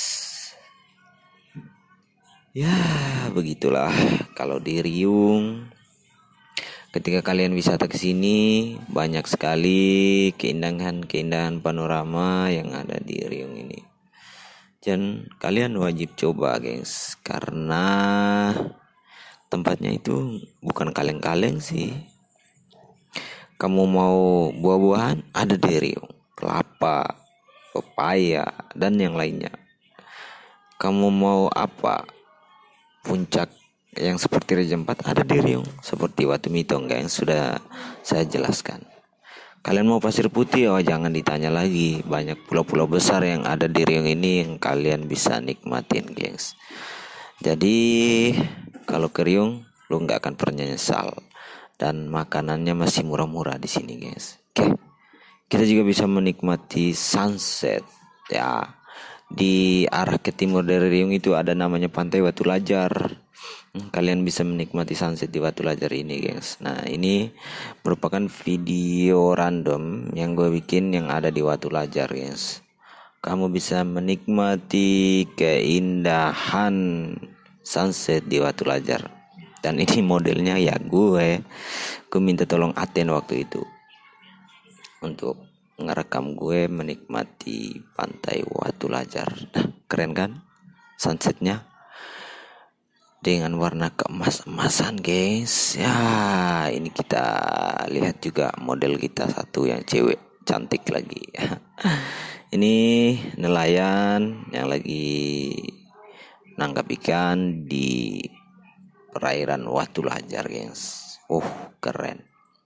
Speaker 1: Ya begitulah kalau di Riung. Ketika kalian wisata ke sini, banyak sekali keindahan panorama yang ada di Riung ini. Dan kalian wajib coba, gengs, karena tempatnya itu bukan kaleng-kaleng sih. Kamu mau buah-buahan, ada di Riung, kelapa, pepaya, dan yang lainnya. Kamu mau apa? Puncak yang seperti Raja Ampat ada di Riung, seperti Watu Mitong yang sudah saya jelaskan. Kalian mau pasir putih, oh jangan ditanya lagi. Banyak pulau-pulau besar yang ada di Riung ini yang kalian bisa nikmatin, gengs. Jadi kalau ke Riung, lu nggak akan pernah nyesal. Dan makanannya masih murah-murah di sini, guys. Oke. Kita juga bisa menikmati sunset ya. Di arah ke timur dari Riung itu ada namanya Pantai Watu Lajar. Kalian bisa menikmati sunset di Watu Lajar ini, guys. Nah, ini merupakan video random yang gue bikin yang ada di Watu Lajar, guys. Kamu bisa menikmati keindahan sunset di Watu Lajar. Dan ini modelnya ya gue minta tolong Aten waktu itu untuk ngerekam gue menikmati pantai Watu Lajar. Nah, keren kan sunsetnya dengan warna keemas-emasan, guys. Ya, ini kita lihat juga model kita satu yang cewek cantik lagi. Ini nelayan yang lagi nangkap ikan di perairan Watu Lajar, guys. Keren.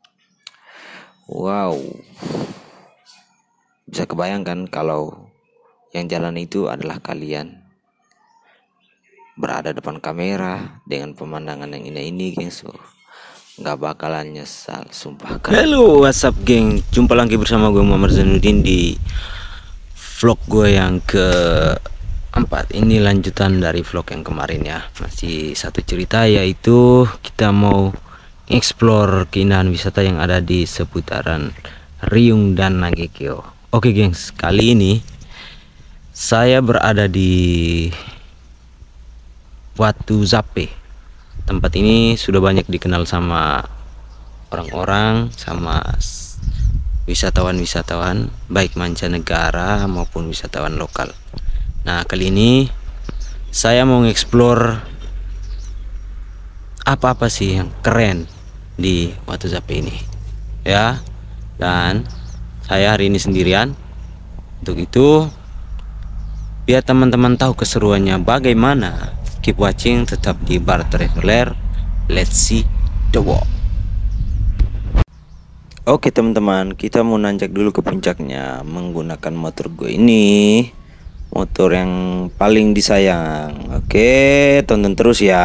Speaker 1: Wow. Bisa kebayangkan kalau yang jalan itu adalah kalian berada depan kamera dengan pemandangan yang indah ini, guys. Nggak bakalan nyesal, sumpah.
Speaker 2: Halo, what's up, geng? Jumpa lagi bersama gue Muhammad Zainuddin di vlog gue yang ke-4. Ini lanjutan dari vlog yang kemarin ya. Masih satu cerita, yaitu kita mau explore keindahan wisata yang ada di seputaran Riung dan Nagekeo. Oke, gengs, kali ini saya berada di Watu Zape. Tempat ini sudah banyak dikenal sama orang-orang, sama wisatawan-wisatawan, baik mancanegara maupun wisatawan lokal. Nah, kali ini saya mau nge-explore apa-apa sih yang keren di Watu Zape ini ya. Dan saya hari ini sendirian. Untuk itu, biar teman-teman tahu keseruannya bagaimana, keep watching, tetap di Bar Traveler. Let's see the walk.
Speaker 1: Oke teman-teman, kita mau nanjak dulu ke puncaknya menggunakan motor gue ini. Motor yang paling disayang. Oke, tonton terus ya.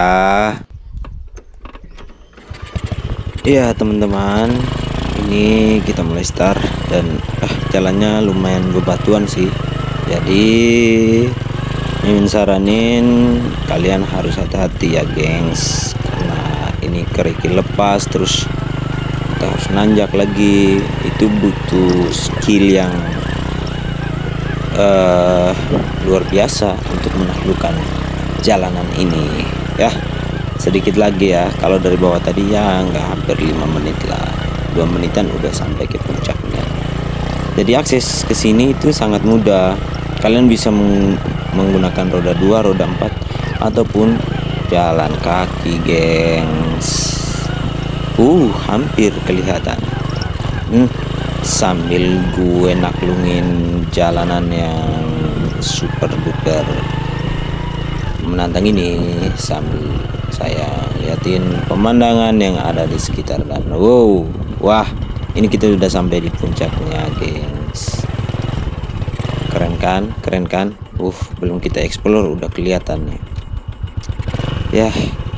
Speaker 1: Iya teman-teman, ini kita mulai start. Dan jalannya lumayan bebatuan sih. Jadi Mimin saranin kalian harus hati-hati ya, gengs. Karena ini kerikil lepas, terus kita harus nanjak lagi. Itu butuh skill yang luar biasa untuk menaklukkan jalanan ini ya. Sedikit lagi ya, kalau dari bawah tadi ya nggak hampir 5 menit lah, 2 menitan udah sampai ke puncaknya. Jadi akses ke sini itu sangat mudah. Kalian bisa menggunakan roda 2, roda 4 ataupun jalan kaki, gengs. Hampir kelihatan. Sambil gue naklungin jalanan yang super duper menantang ini, sambil saya liatin pemandangan yang ada di sekitar danau. Wah, ini kita udah sampai di puncaknya, gengs. Keren kan? Keren kan? Belum kita explore udah kelihatan nih. Ya.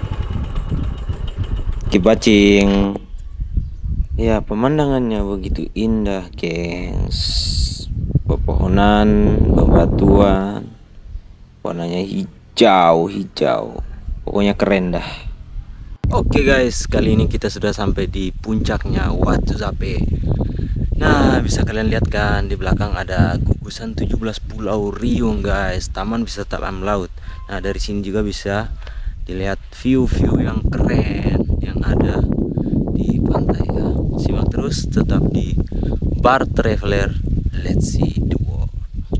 Speaker 1: Keep watching. Ya, pemandangannya begitu indah, gengs. Pepohonan, bebatuan, warnanya hijau. Pokoknya keren dah.
Speaker 2: Oke guys, kali ini kita sudah sampai di puncaknya Watu Zape. Nah, bisa kalian lihat kan di belakang ada gugusan 17 pulau Riung, guys. Taman wisata alam laut. Nah, dari sini juga bisa dilihat view-view yang keren yang ada di pantai ya. Simak terus tetap di Bar Traveler. Let's see the walk.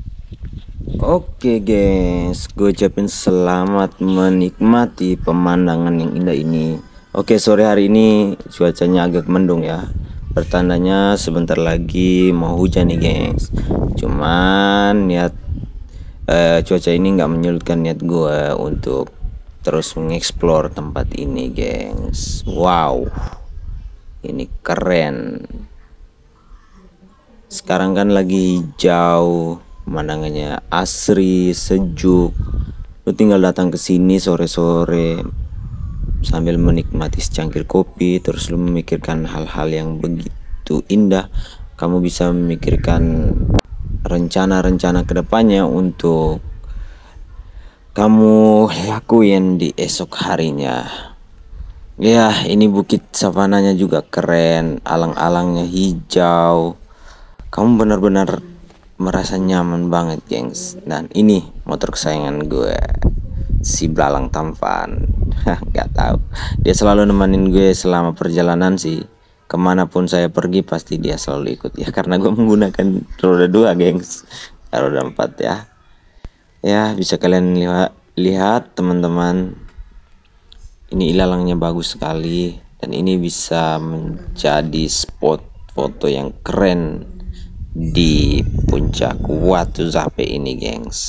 Speaker 1: Oke guys, gue ucapin selamat menikmati pemandangan yang indah ini. Oke, sore hari ini cuacanya agak mendung ya. Pertandanya sebentar lagi mau hujan nih, gengs. Cuman niat cuaca ini nggak menyurutkan niat gue untuk terus mengeksplor tempat ini, gengs. Wow, ini keren. Sekarang kan lagi hijau, pemandangannya asri, sejuk. Lu tinggal datang ke sini sore-sore sambil menikmati secangkir kopi, terus lu memikirkan hal-hal yang begitu indah. Kamu bisa memikirkan rencana-rencana kedepannya untuk kamu lakuin di esok harinya. Ya, ini bukit savananya juga keren, alang-alangnya hijau. Kamu benar-benar merasa nyaman banget, gengs. Dan ini motor kesayangan gue, si belalang tampan. Gak tahu, dia selalu nemenin gue selama perjalanan sih. Kemanapun saya pergi pasti dia selalu ikut ya, karena gue menggunakan roda 2, gengs, roda 4 ya. Ya, bisa kalian lihat teman-teman, ini ilalangnya bagus sekali, dan ini bisa menjadi spot foto yang keren di puncak Watu Zape ini, gengs.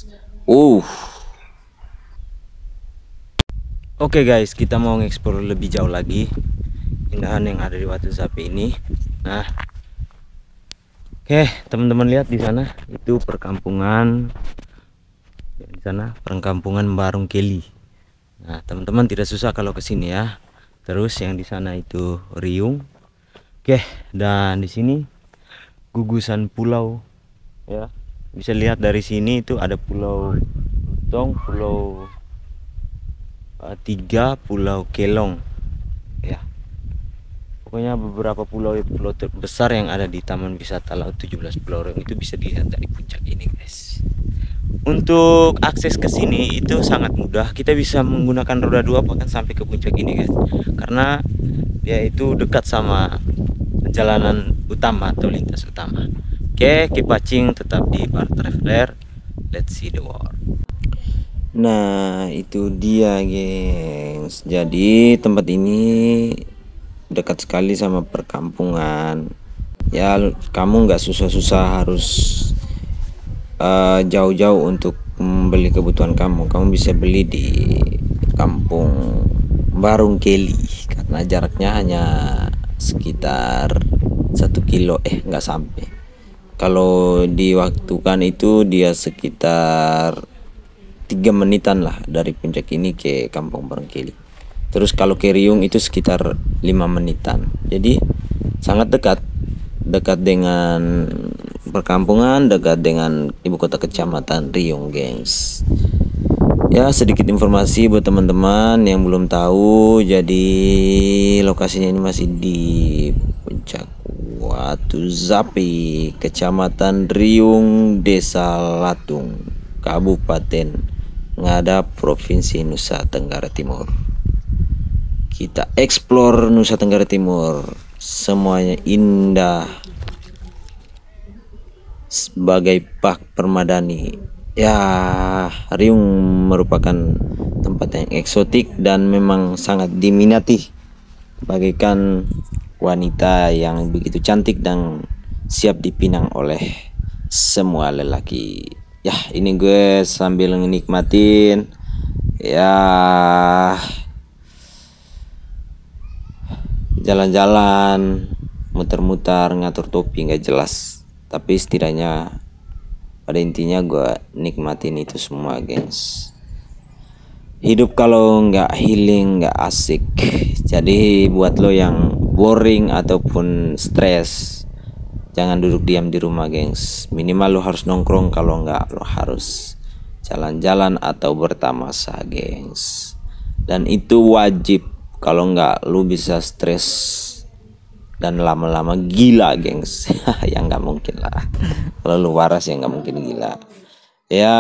Speaker 1: Oke guys, kita mau ngeksplor lebih jauh lagi keindahan yang ada di Watu Zape ini. Nah, oke teman-teman, lihat di sana itu perkampungan. Di sana perkampungan Barung Keli. Nah, teman-teman tidak susah kalau ke sini ya. Terus yang di sana itu Riung. Oke, dan di sini gugusan pulau ya. Bisa lihat dari sini itu ada Pulau Lutong, Pulau 3, Pulau Kelong ya. Pokoknya beberapa pulau besar yang ada di Taman Wisata Laut 17 Pulau Riung itu bisa dilihat dari puncak ini, guys. Untuk akses ke sini itu sangat mudah. Kita bisa menggunakan roda 2 bahkan sampai ke puncak ini, guys. Karena dia itu dekat sama jalanan utama atau lintas utama. Oke, keep watching, tetap di Bar Traveler. Let's see the world. Nah, itu dia, gengs. Jadi tempat ini dekat sekali sama perkampungan. Ya, kamu nggak susah-susah harus jauh-jauh untuk membeli kebutuhan kamu. Kamu bisa beli di kampung Barung Keli karena jaraknya hanya sekitar 1 kilo, nggak sampai. Kalau diwaktukan itu dia sekitar 3 menitan lah dari puncak ini ke kampung Barung Keli. Terus kalau ke Riung itu sekitar 5 menitan. Jadi sangat dekat dengan perkampungan, dekat dengan ibu kota kecamatan Riung, gengs. Ya, sedikit informasi buat teman-teman yang belum tahu. Jadi lokasinya ini masih di puncak Watu Zape, Kecamatan Riung, Desa Latung, Kabupaten Ngada, Provinsi Nusa Tenggara Timur. Kita eksplor Nusa Tenggara Timur, semuanya indah sebagai bak permadani. Ya, Riung merupakan tempat yang eksotik dan memang sangat diminati, bagaikan wanita yang begitu cantik dan siap dipinang oleh semua lelaki. Ya, ini gue sambil nikmatin ya jalan-jalan, muter-muter, ngatur topi nggak jelas, tapi setidaknya pada intinya gue nikmatin itu semua, gengs. Hidup kalau nggak healing nggak asik. Jadi buat lo yang boring ataupun stres, jangan duduk diam di rumah, gengs. Minimal lo harus nongkrong, kalau nggak lo harus jalan-jalan atau bertamasa, gengs. Dan itu wajib, kalau nggak lo bisa stres dan lama-lama gila, gengs. Ya nggak mungkin lah. Kalau lu waras ya nggak mungkin gila. Ya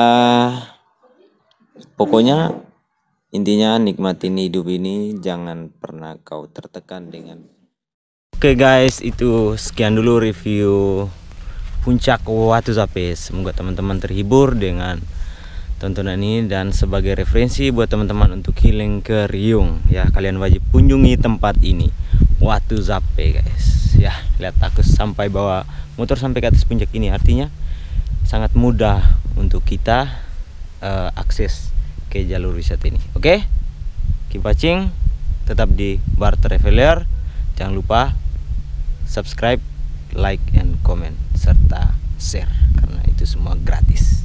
Speaker 1: pokoknya intinya nikmatin hidup ini, jangan pernah kau tertekan dengan. Oke guys, itu sekian dulu review puncak Watu Zape. Semoga teman-teman terhibur dengan tontonan ini dan sebagai referensi buat teman-teman untuk healing ke Riung. Ya, kalian wajib kunjungi tempat ini, Watu Zape, guys. Ya, lihat aku sampai bawa motor sampai ke atas puncak ini, artinya sangat mudah untuk kita akses
Speaker 2: ke jalur wisata ini. Oke, keep watching, tetap di Bar Traveler. Jangan lupa subscribe, like, and comment, serta share, karena itu semua gratis.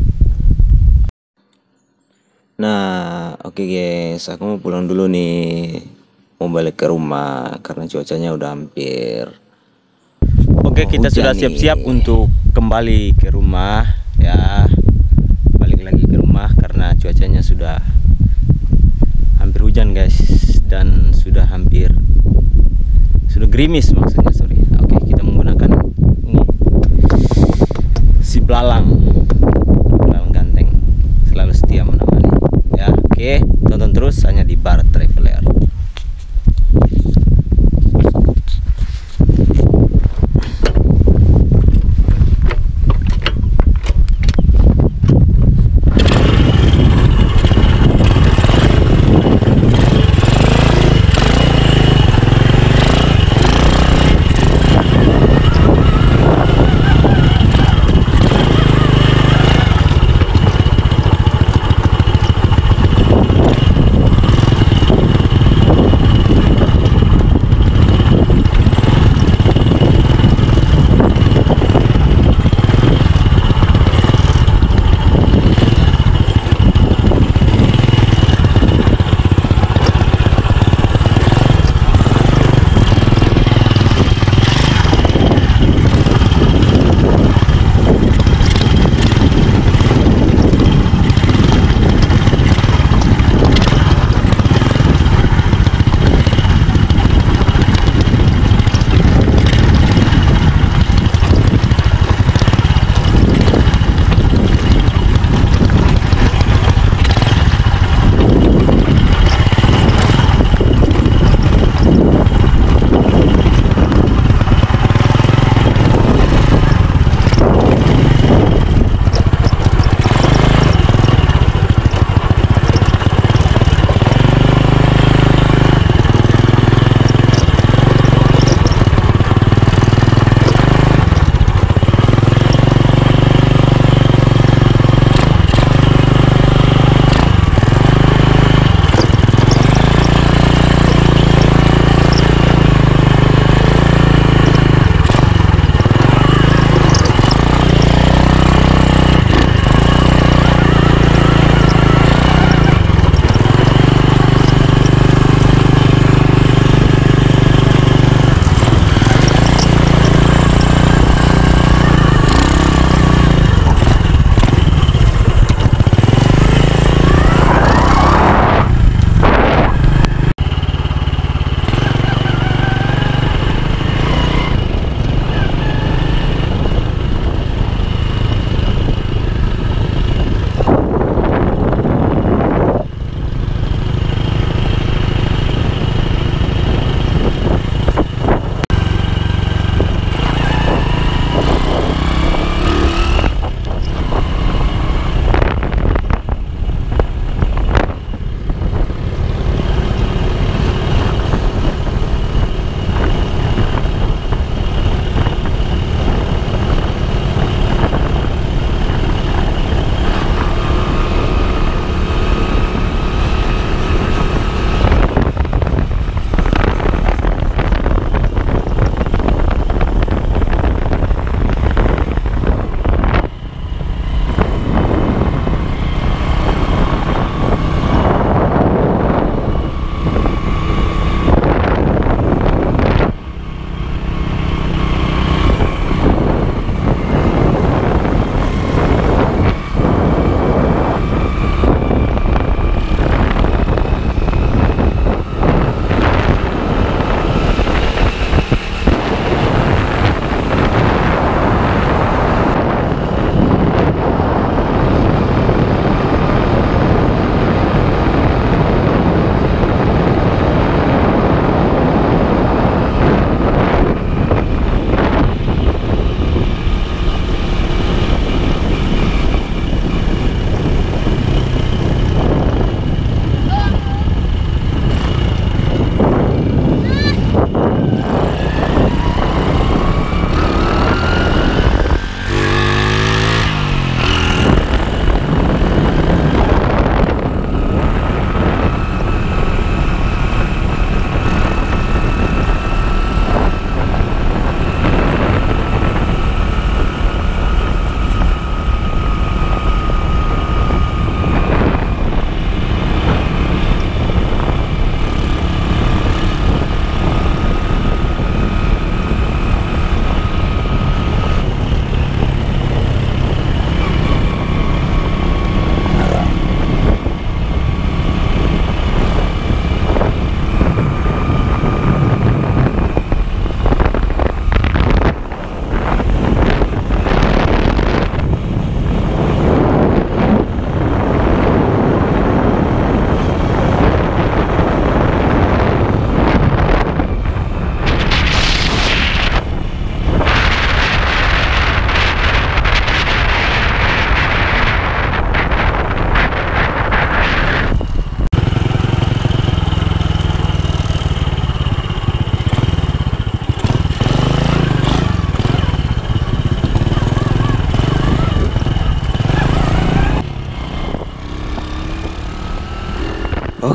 Speaker 1: Nah, oke guys, aku mau pulang dulu nih. Mau balik ke rumah karena cuacanya udah hampir.
Speaker 2: Oke, kita
Speaker 1: hujan
Speaker 2: sudah
Speaker 1: nih.
Speaker 2: siap-siap untuk kembali ke rumah ya. Balik lagi ke rumah karena cuacanya sudah hampir hujan guys, dan sudah gerimis maksudnya, sorry. Oke, kita menggunakan ini si belalang ganteng, selalu setia menemani ya. Oke, tonton terus hanya di Bar Traveler.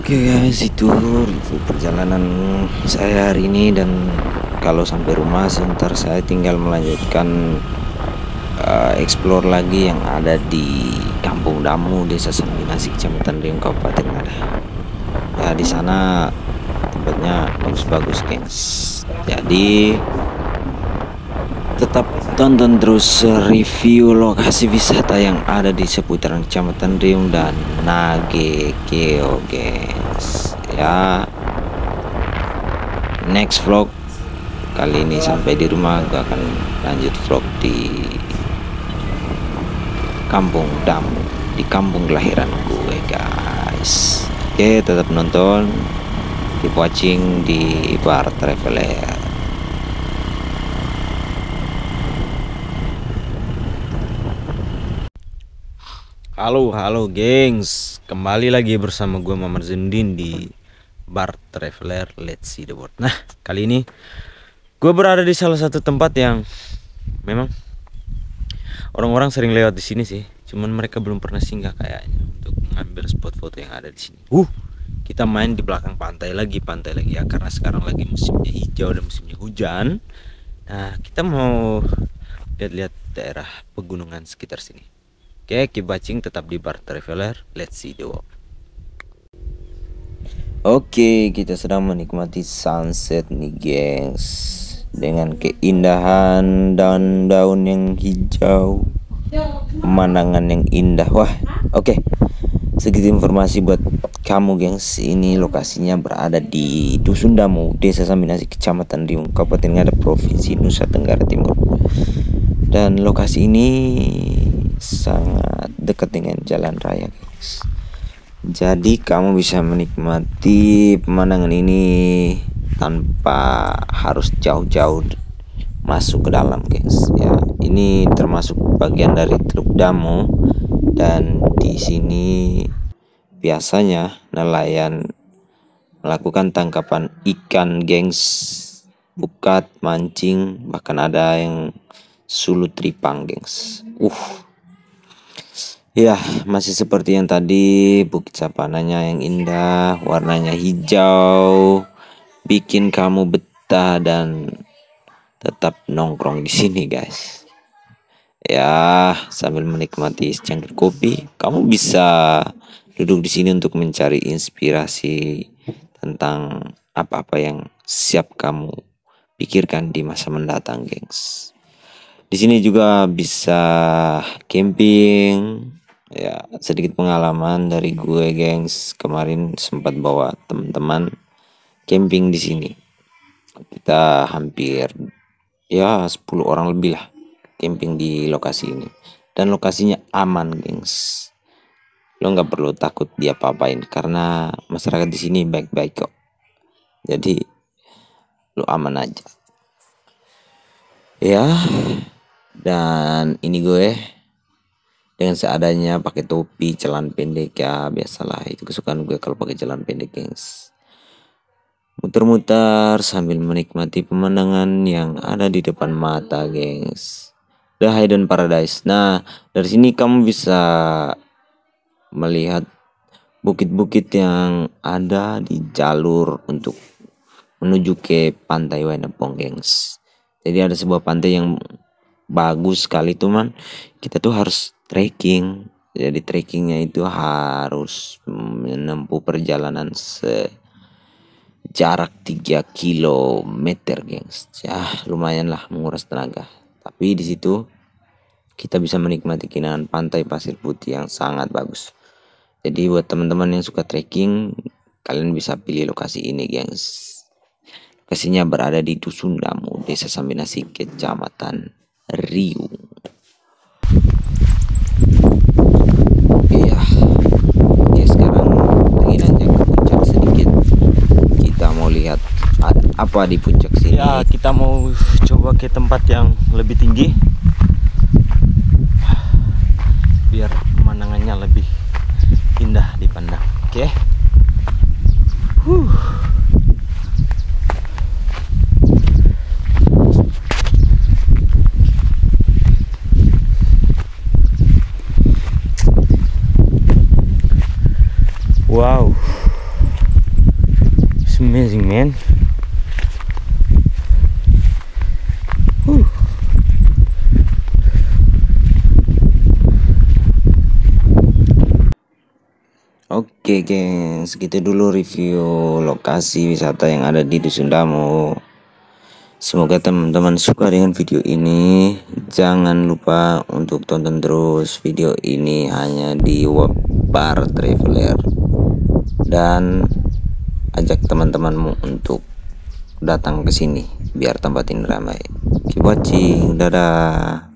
Speaker 1: Oke guys, itu review perjalanan saya hari ini, dan kalau sampai rumah sebentar saya tinggal melanjutkan explore lagi yang ada di Kampung Damu, Desa Saminasi, Kecamatan Riung, Kabupaten Ngada. Ya, di sana tempatnya bagus-bagus, gengs. Jadi tetap tonton terus review lokasi wisata yang ada di seputaran Kecamatan Riung dan Nagekeo, guys. Ya, next vlog kali ini sampai di rumah, gue akan lanjut vlog di Kampung Damu, di kampung kelahiran gue, guys. Oke, tetap nonton, keep watching di Bar Traveler. Halo gengs, kembali lagi bersama gue Muhammad Zendin di Bar Traveler. Let's see the world. Nah, kali ini gue berada di salah satu tempat yang memang orang-orang sering lewat di sini sih, cuman mereka belum pernah singgah kayaknya untuk mengambil spot foto yang ada di sini. Kita main di belakang pantai lagi ya, karena sekarang lagi musimnya hijau dan musimnya hujan. Nah, kita mau lihat-lihat daerah pegunungan sekitar sini. Oke, keep watching, tetap di Bar Traveler. Let's see the world. Oke, kita sedang menikmati sunset nih, gengs, dengan keindahan daun-daun yang hijau, pemandangan yang indah. Wah, oke. Segitu informasi buat kamu, gengs. Ini lokasinya berada di Dusun Damu, Desa Saminasi, Kecamatan Riung, Kabupaten Ngada, Provinsi Nusa Tenggara Timur. Dan lokasi ini sangat dekat dengan jalan raya, guys. Jadi kamu bisa menikmati pemandangan ini tanpa harus jauh-jauh masuk ke dalam, guys. Ya, ini termasuk bagian dari Teluk Damu, dan di sini biasanya nelayan melakukan tangkapan ikan, gengs, bukat, mancing, bahkan ada yang sulut tripang, gengs. Ya, masih seperti yang tadi, bukit sapananya yang indah, warnanya hijau, bikin kamu betah dan tetap nongkrong di sini, guys. Ya, sambil menikmati secangkir kopi, kamu bisa duduk di sini untuk mencari inspirasi tentang apa-apa yang siap kamu pikirkan di masa mendatang, gengs. Di sini juga bisa camping. Ya, sedikit pengalaman dari gue, gengs. Kemarin sempat bawa teman-teman camping di sini. Kita hampir 10 orang lebih lah camping di lokasi ini. Dan lokasinya aman, gengs. Lo nggak perlu takut dia apa-apain karena masyarakat di sini baik-baik kok. Jadi lo aman aja. Ya, dan ini gue dengan seadanya pakai topi, celana pendek, ya biasalah, itu kesukaan gue kalau pakai celana pendek, gengs. Muter-muter sambil menikmati pemandangan yang ada di depan mata, gengs. The Hidden Paradise. Nah, dari sini kamu bisa melihat bukit-bukit yang ada di jalur untuk menuju ke Pantai Wainepong, gengs. Jadi ada sebuah pantai yang bagus sekali, teman. Kita tuh harus trekking. Jadi trekkingnya itu harus menempuh perjalanan sejarak 3 kilometer, gengs. Ya, lumayan lah menguras tenaga. Tapi di situ kita bisa menikmati keindahan pantai pasir putih yang sangat bagus. Jadi buat teman-teman yang suka trekking, kalian bisa pilih lokasi ini, gengs. Lokasinya berada di Dusun Damu, Desa Saminasi, Kecamatan Riung. Iya. Oke, sekarang lagi nanjak ke puncak sedikit. Kita mau lihat ada apa di puncak sini.
Speaker 2: Ya, kita mau coba ke tempat yang lebih tinggi biar pemandangannya lebih indah dipandang. Oke. Wow, It's amazing, man.
Speaker 1: Oke gengs, segitu dulu review lokasi wisata yang ada di Dusun Damo. Semoga teman-teman suka dengan video ini. Jangan lupa untuk tonton terus video ini hanya di Wapar Traveler. Dan ajak teman-temanmu untuk datang ke sini biar tempat ini ramai. Keep watching, dadah.